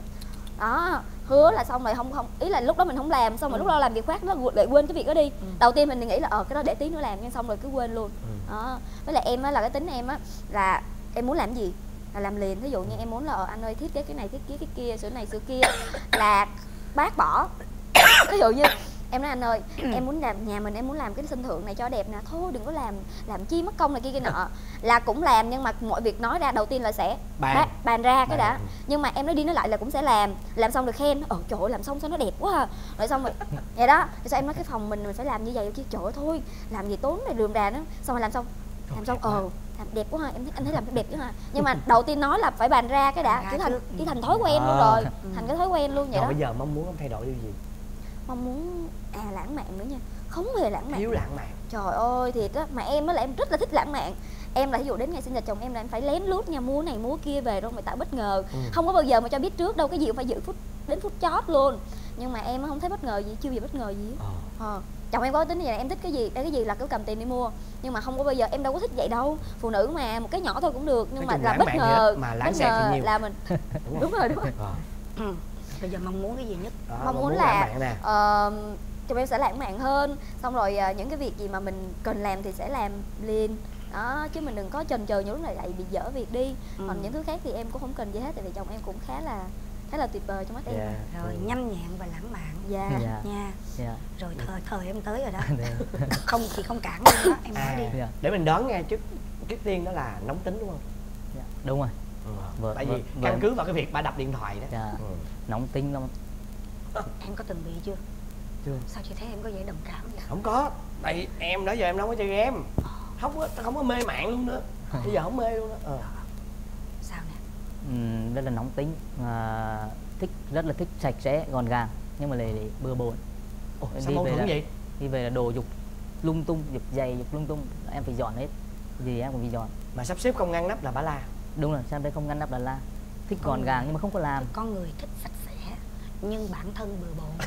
đó, hứa là xong rồi không không ý là lúc đó mình không làm, xong rồi ừ. lúc đó làm việc khác nó lại quên cái việc đó đi. ừ. Đầu tiên mình nghĩ là ờ cái đó để tí nữa làm, nhưng xong rồi cứ quên luôn. ừ. Đó, với lại em á là cái tính em á là em muốn làm gì là làm liền. Ví dụ như em muốn là ờ, anh ơi thiết kế cái này thiết kế cái kia, sửa này sửa kia là bác bỏ. Ví dụ như em nói anh ơi em muốn làm nhà mình, em muốn làm cái sân thượng này cho đẹp nè, thôi đừng có làm làm chi mất công này kia kia nọ, là cũng làm. Nhưng mà mọi việc nói ra đầu tiên là sẽ bàn, bác, bàn ra cái bàn. đã. Nhưng mà em nói đi nói lại là cũng sẽ làm, làm xong được khen ờ trời ơi làm xong sao nó đẹp quá à. Rồi xong rồi vậy đó, rồi sao em nói cái phòng mình mình phải làm như vậy kia, trời ơi thôi làm gì tốn này rườm rà nữa. Xong rồi làm xong làm xong ờ làm đẹp quá ha, em thấy anh thấy làm đẹp chứ ha. Nhưng mà đầu tiên nói là phải bàn ra cái đã, cái thành cái thành thói quen luôn rồi, thành cái thói quen luôn vậy rồi đó. Bây giờ mong muốn em thay đổi điều gì? Mong muốn à lãng mạn nữa nha, không hề lãng mạn. Thiếu lãng mạn. Trời ơi thiệt á, mà em á là em rất là thích lãng mạn. Em là ví dụ đến ngày sinh nhật chồng em là em phải lén lút nha, mua này mua kia về rồi phải tạo bất ngờ. ừ. Không có bao giờ mà cho biết trước đâu, cái gì cũng phải giữ phút đến phút chót luôn. Nhưng mà em không thấy bất ngờ gì, chưa gì bất ngờ gì. ờ. Ờ. Chồng em có tính như vậy, em thích cái gì, đây cái gì là cứ cầm tiền đi mua. Nhưng mà không có bao giờ, em đâu có thích vậy đâu. Phụ nữ mà, một cái nhỏ thôi cũng được, nhưng nói mà là bất ngờ, mà bất ngờ nhiều. là mình đúng, đúng rồi đúng rồi. ờ. ừ. Bây giờ mong muốn cái gì nhất? Đó, mong, mong muốn là uh, chồng em sẽ lãng mạn hơn. Xong rồi uh, những cái việc gì mà mình cần làm thì sẽ làm liền đó, chứ mình đừng có chần chờ những lúc này lại bị dở việc đi. ừ. Còn những thứ khác thì em cũng không cần gì hết, tại vì chồng em cũng khá là khá là tuyệt vời trong mắt yeah. em. Rồi ừ. nhanh nhẹn và lãng mạn. Dạ yeah. nha. yeah. Rồi thời thời em tới rồi đó. Không thì không cản luôn đó, em nói à, đi. yeah. Để mình đoán nghe trước trước tiên đó là nóng tính đúng không? yeah. Đúng rồi. ừ. Vợ, Tại vì vợ, căn vợ. cứ vào cái việc ba đập điện thoại đó. yeah. ừ. Nóng tính lắm. Em có từng bị chưa? Chưa. Sao chị thấy em có vẻ đồng cảm vậy? Không có, tại em đó giờ em đâu có chơi game, không có không có mê mạng luôn nữa. Bây giờ không mê luôn đó. ờ. Sao nè? Ừ, rất là nóng tính, à, thích rất là thích sạch sẽ gọn gàng, nhưng mà lại bừa bộn. Ồ, sao mâu thuẫn vậy? Đi về là đồ dục lung tung, dục giày dục lung tung, em phải dọn hết, gì em cũng phải dọn. Mà sắp xếp không ngăn nắp là bả la. Đúng rồi, xem đây không ngăn nắp là la. Thích gọn gàng nhưng mà không có làm. Con người thích sạch sẽ nhưng bản thân bừa bộn.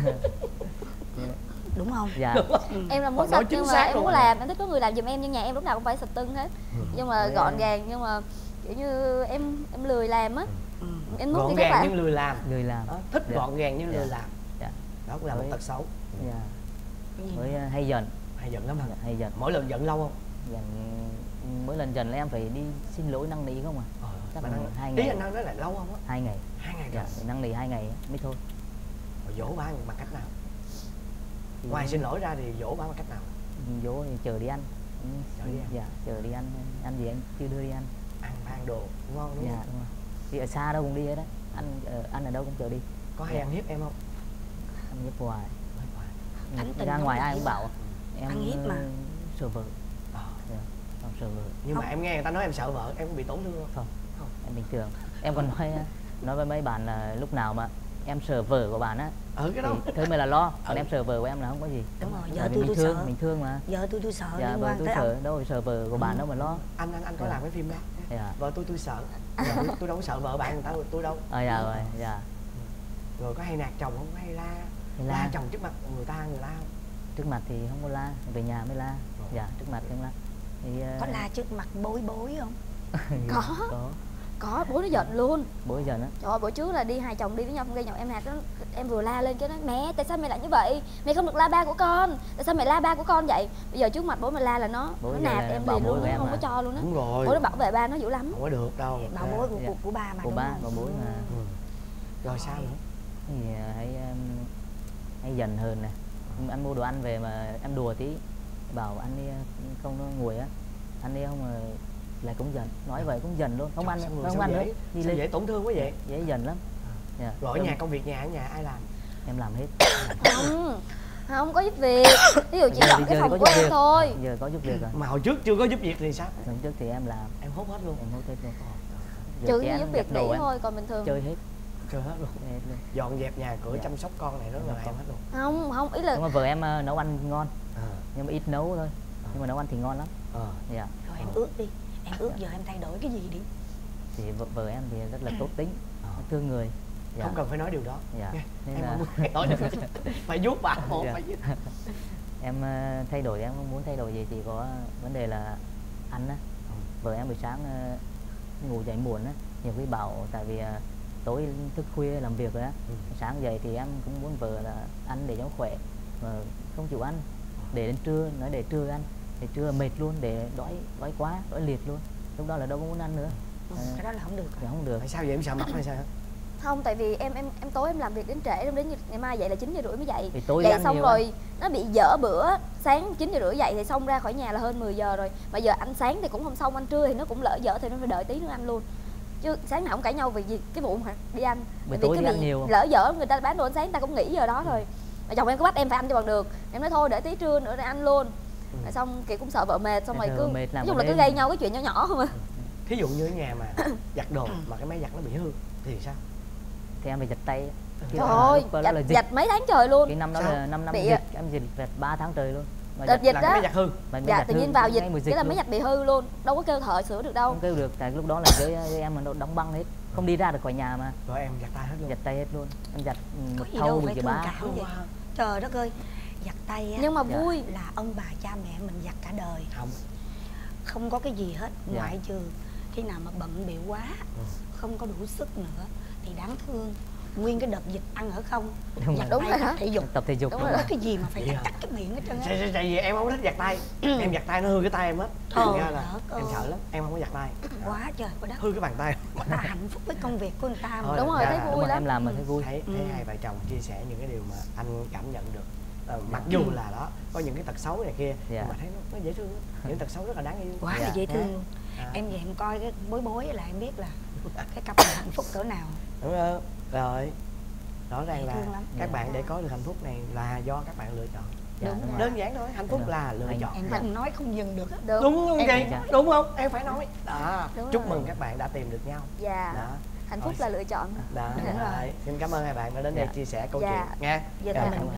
Đúng không? Dạ. Ừ. Em là muốn sạch nhưng mà em muốn làm, em thích có người làm giùm em, nhưng nhà em lúc nào cũng phải sạch tưng hết. ừ. Nhưng mà Đấy gọn gàng, nhưng mà kiểu như em em lười làm á. ừ. Em gọn gàng nhưng lười làm. Lười làm. Đó, thích dạ. gọn gàng nhưng lười dạ. làm. Dạ. Đó cũng là một tật xấu. Dạ. Với uh, hay giận. Hay giận lắm hả? Dạ, hay giận. Mỗi lần giận lâu không? Giận mỗi lần giận là em phải đi xin lỗi năn nỉ không à? Ờ, chắc là năng... hai ngày. Ý anh nói nói là lâu không á? Hai ngày. Hai ngày. Dạ, năn nỉ hai ngày mới thôi. Rồi dỗ ba bằng cách nào? Ngoài xin lỗi ra thì dỗ ba bằng cách nào? Dỗ thì chờ đi ăn. Chờ đi ăn. Dạ, chờ đi ăn. Ăn gì anh chưa đưa đi ăn. Ăn ăn đồ ngon đúng dạ, không? Đúng rồi. Thì ở xa đâu cũng đi hết đấy. Ăn ăn ở đâu cũng chờ đi. Có hay dạ. ăn hiếp em không? Ăn hiếp hoài. Thánh tình ra ngoài ai cũng bảo em ăn hiếp mà. Sợ vợ. À. Dạ, sợ vợ. Nhưng không. mà em nghe người ta nói em sợ vợ, em bị tổn thương không? Không, không. Em bình thường. Em còn nói nói với mấy bạn là lúc nào mà em sợ vợ của bạn á, ừ cái đó thế mới là lo, còn ừ. em sợ vợ của em là không có gì. Đúng rồi, vợ Tại tôi mình tôi thương, sợ. mình thương mà. Vợ tôi tôi sợ. Dạ, vợ tôi sợ, đâu phải sợ vợ của bạn đâu mà lo. Anh anh anh có dạ. làm cái phim đó. Dạ. Vợ tôi tôi sợ. Dạ, tôi, tôi đâu có sợ vợ bạn người ta tôi đâu. À dạ rồi, dạ. Rồi có hay nạt chồng không? Hay la? Hay la. La chồng trước mặt người ta người la không? Trước mặt thì không có la, về nhà mới la. Dạ, trước mặt không la. Thì, uh... có la trước mặt bối bối không? có. Có. Có, bố nó giận luôn. Bố giận á? Trời ơi, bữa trước là đi hai chồng đi với nhau gây nhậu em hạt đó, em vừa la lên cái nói mẹ tại sao mày lại như vậy, mẹ không được la ba của con, tại sao mẹ la ba của con vậy. Bây giờ trước mặt bố mà la là nó bố nó nạt em liền luôn, nó không có cho luôn á. Đúng rồi, bố nó bảo vệ ba nó dữ lắm. không có được đâu. Bảo bối của, dạ. của, của ba mà của đúng ba không? và bố mà. Ừ. Rồi sao nữa? Thì hãy hãy dần hơn nè. Anh mua đồ ăn về mà em đùa tí, bảo ăn đi không nó nguội á, ăn đi không mà lại cũng dần, nói vậy cũng dần luôn, không Trời, ăn sao nữa, người không sao ăn dễ, nữa, đi sao lên dễ tổn thương quá vậy. dễ dần lắm. Dạ. Rồi ở nhà công việc nhà ở nhà ai làm? Em làm hết. Không, không có giúp việc, ví dụ chỉ Giờ dọn đi cái chơi phòng có của giúp em việc. thôi. Giờ có giúp việc rồi. Mà hồi trước chưa có giúp việc thì sao? Lần trước thì em làm, Em hốt hết luôn. em hốt hết luôn. Trừ chén, khi giúp việc giặt đồ nghỉ em thôi, còn bình thường chơi hết. Chơi hết luôn. Chơi hết luôn. Dọn dẹp nhà cửa, Dạ. chăm sóc con này đó là em hết luôn. không không ý là Nhưng mà vợ em uh, nấu ăn ngon, À. nhưng mà ít nấu thôi. Nhưng mà nấu ăn thì ngon lắm. À. Dạ. Rồi em ước đi, em ước giờ em thay đổi cái gì đi. Thì vợ, vợ em thì rất là tốt tính, thương người. Dạ. Không cần phải nói điều đó. Dạ. Nghe. Nên Em là không muốn thay đổi được. Phải vuốt bà một Dạ. phải vuốt. em uh, thay đổi em không muốn thay đổi gì, chỉ có vấn đề là ăn á. Vợ em buổi sáng uh, ngủ dậy muộn á, nhiều khi bảo tại vì uh, tối thức khuya làm việc rồi á, Ừ. sáng dậy thì em cũng muốn vợ là ăn để cho khỏe, mà không chịu ăn, để đến trưa nói để trưa ăn, để trưa mệt luôn, để đói đói quá, đói liệt luôn, lúc đó là đâu có muốn ăn nữa. Ừ, À, cái đó là không được. thì không được. Tại sao vậy, em sợ mặt hay sao? không, tại vì em em em tối em làm việc đến trễ, em đến ngày mai dậy là chín giờ rưỡi mới dậy. Thì tối Dậy ăn xong nhiều rồi nó bị dở bữa, sáng chín giờ rưỡi dậy thì xong ra khỏi nhà là hơn mười giờ rồi. Mà giờ ăn sáng thì cũng không xong, ăn trưa thì nó cũng lỡ dở thì nó phải đợi tí nữa ăn luôn. Chứ sáng nào cũng cãi nhau vì gì cái vụ mà đi ăn. Buổi Tại tối vì đi cái ăn bị nhiều. lỡ dở người ta bán đồ ăn sáng người ta cũng nghỉ giờ đó rồi. Mà chồng em cứ bắt em phải ăn cho bằng được. Em nói thôi để tí trưa nữa để ăn luôn. Ừ. Rồi xong kiểu cũng sợ vợ mệt, xong Sợ rồi cứ mệt làm nói chung ở là cứ đêm. gây nhau cái chuyện nhỏ nhỏ không à. Thí dụ như ở nhà mà giặt đồ mà cái máy giặt nó bị hư thì sao? Thì em phải giặt tay. Cái Trời đó ơi, lúc đó giặt, là dịch. giặt mấy tháng trời luôn. Cái năm đó Sao? là năm năm Bị- dịch, em dịch vẹt ba tháng trời luôn. Mà Đợt giặt- dịch Là cái đó. máy giặt hư. mà máy Dạ giặt tự hư, nhiên vào dịch, ngay mùa cái là luôn. máy giặt bị hư luôn, đâu có kêu thợ sửa được đâu. Không kêu được, tại lúc đó là với, với em mà nó đóng băng hết, không đi ra được khỏi nhà mà. Rồi em giặt tay hết luôn. Giặt tay hết luôn, em giặt ừ, Có một gì thau đâu mười phải triệu thương ba. cảm vậy. Trời đất ơi, giặt tay á, Nhưng mà Dạ. vui. là ông bà cha mẹ mình giặt cả đời, Không. không có cái gì hết, Dạ. ngoại trừ khi nào mà bận bịu quá, không có đủ sức nữa thì đáng thương. Nguyên cái đợt dịch ăn ở không, Đúng giặt rồi. tay Đúng rồi tập hả? thể dục, Tập thể dục Đúng đúng rồi. có rồi. cái gì mà phải Vậy cắt hả? cắt cái miệng hết trơn á. Tại tại vì em không có thích giặt tay. Em giặt tay nó hư cái tay em hết. Trời Thành ra là đất em ơi. sợ lắm, em không có giặt tay. Quá trời quá đất. Hư cái bàn tay. Người ta hạnh phúc với công việc của người ta mà. Thôi, Đúng rồi, ra thấy là- vui Đúng rồi, lắm. em làm mà thấy vui. Thấy thấy Ừ. hai vợ chồng chia sẻ những cái điều mà anh cảm nhận được. Ờ, mặc dù là đó có những cái tật xấu này kia, Dạ. nhưng mà thấy nó, nó dễ thương lắm. Những tật xấu rất là đáng yêu. Quá Dạ. là dễ thương luôn. À. Em về em coi cái bối bối là em biết là cái cặp này hạnh phúc cỡ nào. Đúng không? Rồi rõ ràng Dễ là thương lắm. các Dạ. bạn để có được hạnh phúc này là do các bạn lựa chọn. Dạ, Đúng đúng rồi. rồi. Đơn giản thôi, hạnh phúc Đúng là rồi. lựa Anh- chọn. Em Dạ. không nói không dừng được á. Được. Đúng không Em- chị? Dạ. Đúng không? Em phải nói. Đó. Đúng Chúc rồi. mừng các bạn đã tìm được nhau. Dạ. Đó. Hạnh phúc Rồi. là lựa chọn. Đó. Đúng rồi. Rồi. Xin cảm ơn hai bạn đã đến đây Dạ. chia sẻ câu Dạ. chuyện nha. Giờ Dạ. thì mình